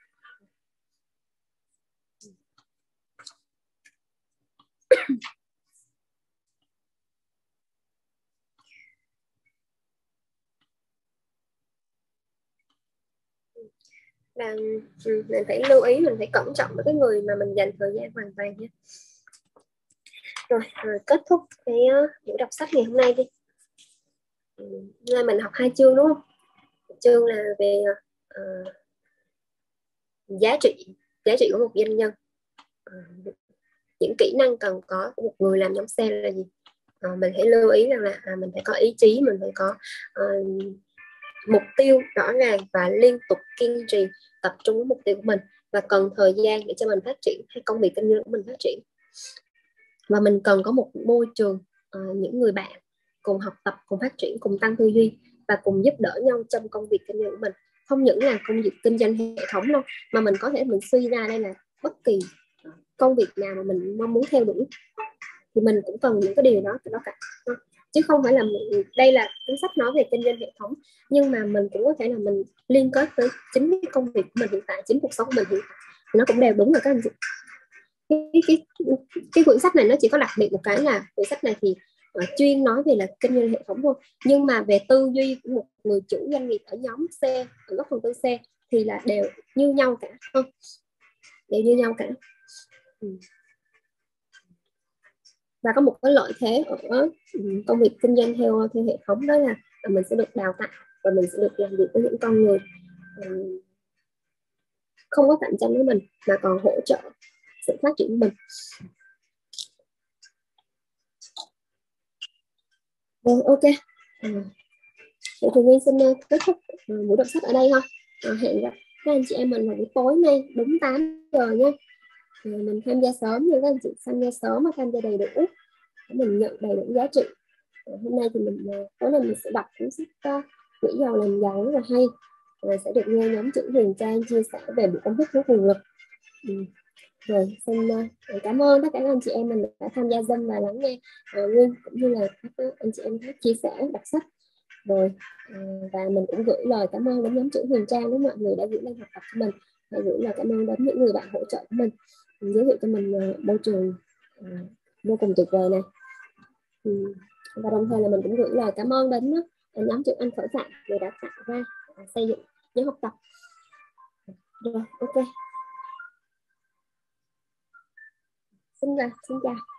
Và ừ, mình phải lưu ý, mình phải cẩn trọng với cái người mà mình dành thời gian hoàn toàn nhé. Rồi, rồi kết thúc cái uh, buổi đọc sách ngày hôm nay đi. Nay mình học hai chương đúng không? Một chương là về uh, giá trị giá trị của một doanh nhân, uh, những kỹ năng cần có của một người làm nhóm sale là gì. Uh, mình hãy lưu ý rằng là à, mình phải có ý chí, mình phải có uh, mục tiêu rõ ràng và liên tục kiên trì tập trung với mục tiêu của mình, và cần thời gian để cho mình phát triển hay công việc kinh doanh của mình phát triển. Và mình cần có một môi trường, uh, những người bạn cùng học tập, cùng phát triển, cùng tăng tư duy và cùng giúp đỡ nhau trong công việc kinh doanh của mình. Không những là công việc kinh doanh hệ thống đâu, mà mình có thể mình suy ra đây là bất kỳ công việc nào mà mình mong muốn theo đuổi thì mình cũng cần những cái điều đó đó cả, chứ không phải là mình, đây là cuốn sách nói về kinh doanh hệ thống, nhưng mà mình cũng có thể là mình liên kết với chính cái công việc của mình hiện tại, chính cuộc sống của mình hiện tại, nó cũng đều đúng rồi các anh chị. Cái, cái, cái, cái quyển sách này nó chỉ có đặc biệt một cái là quyển sách này thì uh, chuyên nói về là kinh doanh hệ thống thôi, nhưng mà về tư duy của một người chủ doanh nghiệp ở nhóm C, ở góc phần tư C thì là đều như nhau cả, không? Đều như nhau cả. Ừ. Và có một cái lợi thế ở công việc kinh doanh theo theo hệ thống, đó là mình sẽ được đào tạo và mình sẽ được làm việc với những con người không có cạnh tranh với mình mà còn hỗ trợ sự phát triển của mình. Rồi, ok. À, vậy thì Nguyên xin uh, kết thúc uh, buổi đọc sách ở đây ha. À, hẹn gặp các anh chị em mình vào buổi tối nay đúng tám giờ nha. À, mình tham gia sớm nha các anh chị, tham gia sớm mà tham gia đầy đủ để mình nhận đầy đủ giá trị. À, hôm nay thì mình uh, tối nay mình sẽ đọc cuốn sách uh, Quỹ giàu làm giàu rất là hay, và sẽ được nghe nhóm trưởng Huyền Trang chia sẻ về bộ công thức của nguồn lực. Ừ. Rồi xin uh, cảm ơn tất cả các anh chị em mình đã tham gia Zoom và lắng nghe uh, Nguyên cũng như là các anh chị em khác chia sẻ đọc sách. Rồi uh, và mình cũng gửi lời cảm ơn đến nhóm trưởng Huyền Trang, đến mọi người đã gửi lên học tập cho mình, và gửi lời cảm ơn đến những người bạn hỗ trợ của mình, mình giới thiệu cho mình uh, môi trường uh, vô cùng tuyệt vời này. Ừ. Và đồng thời là mình cũng gửi lời cảm ơn đến uh, nhóm trưởng Anh Khởi Phạm người đã tạo ra uh, xây dựng nhóm học tập. Rồi, ok. Xin chào, xin chào.